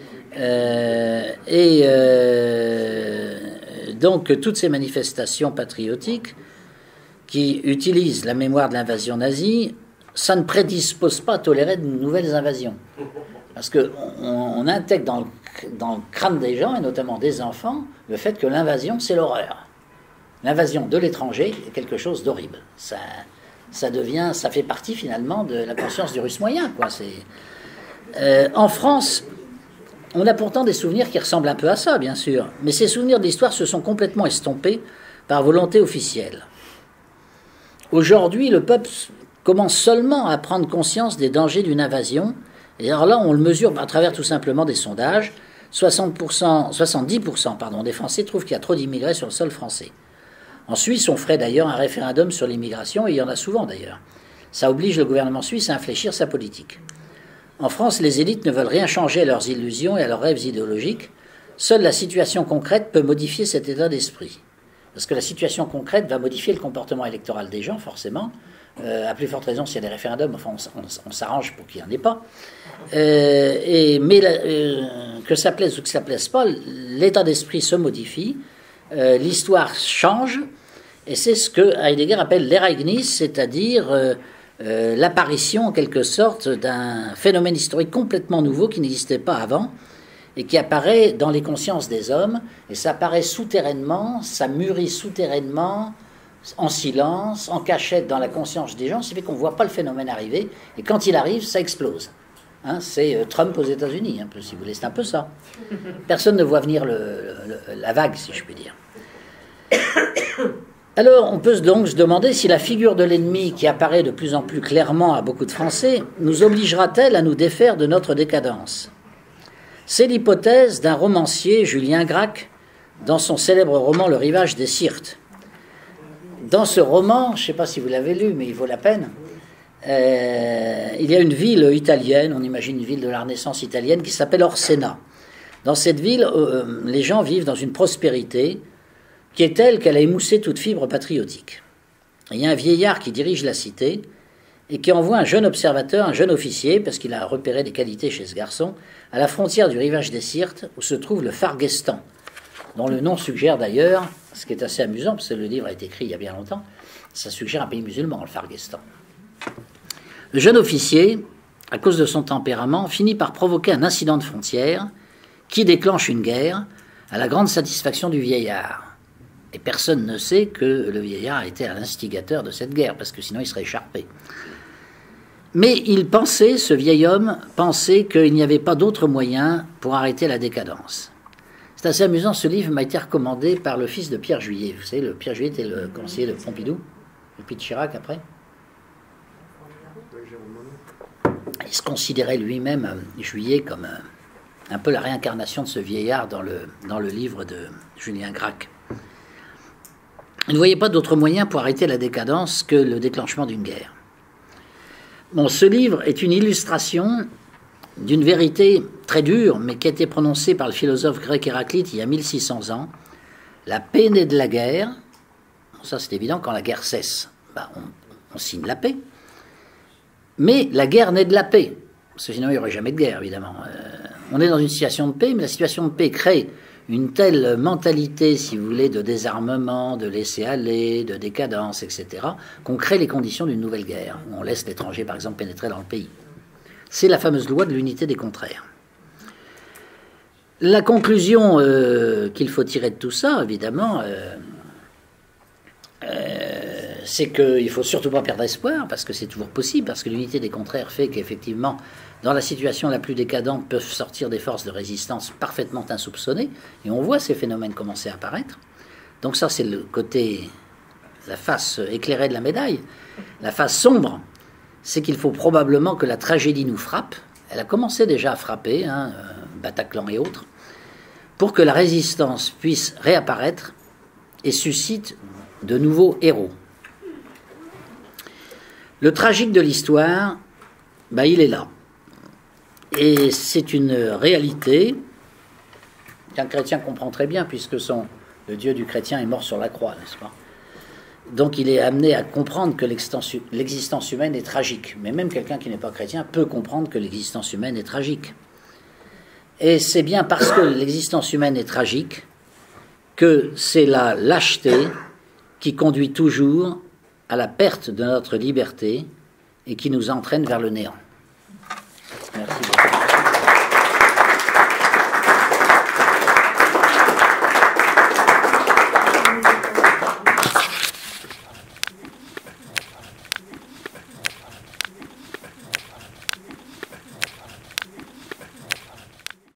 Euh, et euh, donc, toutes ces manifestations patriotiques qui utilisent la mémoire de l'invasion nazie, ça ne prédispose pas à tolérer de nouvelles invasions. Parce qu'on on intègre dans le, dans le crâne des gens, et notamment des enfants, le fait que l'invasion, c'est l'horreur. L'invasion de l'étranger est quelque chose d'horrible. Ça, ça devient, ça fait partie finalement de la conscience du russe moyen, quoi. C'est, euh, en France, on a pourtant des souvenirs qui ressemblent un peu à ça, bien sûr, mais ces souvenirs d'histoire se sont complètement estompés par volonté officielle. Aujourd'hui, le peuple commence seulement à prendre conscience des dangers d'une invasion, et alors là, on le mesure à travers tout simplement des sondages. soixante pour cent, soixante-dix pour cent pardon, des Français trouvent qu'il y a trop d'immigrés sur le sol français. En Suisse, on ferait d'ailleurs un référendum sur l'immigration, et il y en a souvent d'ailleurs. Ça oblige le gouvernement suisse à infléchir sa politique. En France, les élites ne veulent rien changer à leurs illusions et à leurs rêves idéologiques. Seule la situation concrète peut modifier cet état d'esprit. Parce que la situation concrète va modifier le comportement électoral des gens, forcément. Euh, à plus forte raison s'il y a des référendums, enfin on, on, on s'arrange pour qu'il n'y en ait pas. Euh, et, mais la, euh, que ça plaise ou que ça ne plaise pas, l'état d'esprit se modifie, euh, l'histoire change, et c'est ce que Heidegger appelle l'Ereignis, c'est-à-dire euh, euh, l'apparition en quelque sorte d'un phénomène historique complètement nouveau qui n'existait pas avant, et qui apparaît dans les consciences des hommes, et ça apparaît souterrainement, ça mûrit souterrainement, en silence, en cachette dans la conscience des gens, ce qui fait qu'on ne voit pas le phénomène arriver, et quand il arrive, ça explose. Hein, c'est euh, Trump aux États-Unis, un peu, si vous voulez, c'est un peu ça. Personne ne voit venir le, le, la vague, si je puis dire. Alors, on peut donc se demander si la figure de l'ennemi, qui apparaît de plus en plus clairement à beaucoup de Français, nous obligera-t-elle à nous défaire de notre décadence ? C'est l'hypothèse d'un romancier, Julien Gracq, dans son célèbre roman « Le rivage des Syrtes ». Dans ce roman, je ne sais pas si vous l'avez lu, mais il vaut la peine, euh, il y a une ville italienne, on imagine une ville de la Renaissance italienne, qui s'appelle Orsena. Dans cette ville, euh, les gens vivent dans une prospérité qui est telle qu'elle a émoussé toute fibre patriotique. Il y a un vieillard qui dirige la cité et qui envoie un jeune observateur, un jeune officier, parce qu'il a repéré des qualités chez ce garçon, à la frontière du rivage des Syrtes, où se trouve le Farguestan, dont le nom suggère d'ailleurs, ce qui est assez amusant, parce que le livre a été écrit il y a bien longtemps, ça suggère un pays musulman, le Farguestan. Le jeune officier, à cause de son tempérament, finit par provoquer un incident de frontière qui déclenche une guerre à la grande satisfaction du vieillard. Et personne ne sait que le vieillard a été l'instigateur de cette guerre, parce que sinon il serait écharpé. Mais il pensait, ce vieil homme, pensait qu'il n'y avait pas d'autre moyen pour arrêter la décadence. C'est assez amusant, ce livre m'a été recommandé par le fils de Pierre Juillet. Vous savez, le Pierre Juillet était le conseiller de Pompidou, et puis de Chirac après. Il se considérait lui-même, Juillet, comme un, un peu la réincarnation de ce vieillard dans le, dans le livre de Julien Gracq. Il ne voyait pas d'autre moyen pour arrêter la décadence que le déclenchement d'une guerre. Bon, ce livre est une illustration d'une vérité très dure, mais qui a été prononcée par le philosophe grec Héraclite il y a mille six cents ans. La paix naît de la guerre. Bon, ça, c'est évident, quand la guerre cesse, bah, on, on signe la paix. Mais la guerre naît de la paix, parce que sinon il n'y aurait jamais de guerre, évidemment. Euh, on est dans une situation de paix, mais la situation de paix crée une telle mentalité, si vous voulez, de désarmement, de laisser-aller, de décadence, et cetera, qu'on crée les conditions d'une nouvelle guerre. On laisse l'étranger, par exemple, pénétrer dans le pays. C'est la fameuse loi de l'unité des contraires. La conclusion euh, qu'il faut tirer de tout ça, évidemment, euh, euh, c'est qu'il ne faut surtout pas perdre espoir, parce que c'est toujours possible, parce que l'unité des contraires fait qu'effectivement, dans la situation la plus décadente, peuvent sortir des forces de résistance parfaitement insoupçonnées, et on voit ces phénomènes commencer à apparaître. Donc ça, c'est le côté la face éclairée de la médaille, la face sombre, c'est qu'il faut probablement que la tragédie nous frappe. Elle a commencé déjà à frapper, hein, Bataclan et autres, pour que la résistance puisse réapparaître et suscite de nouveaux héros. Le tragique de l'histoire, ben, il est là. Et c'est une réalité qu'un chrétien comprend très bien, puisque son, le Dieu du chrétien est mort sur la croix, n'est-ce pas? Donc il est amené à comprendre que l'existence humaine est tragique. Mais même quelqu'un qui n'est pas chrétien peut comprendre que l'existence humaine est tragique. Et c'est bien parce que l'existence humaine est tragique que c'est la lâcheté qui conduit toujours à la perte de notre liberté et qui nous entraîne vers le néant. Merci beaucoup.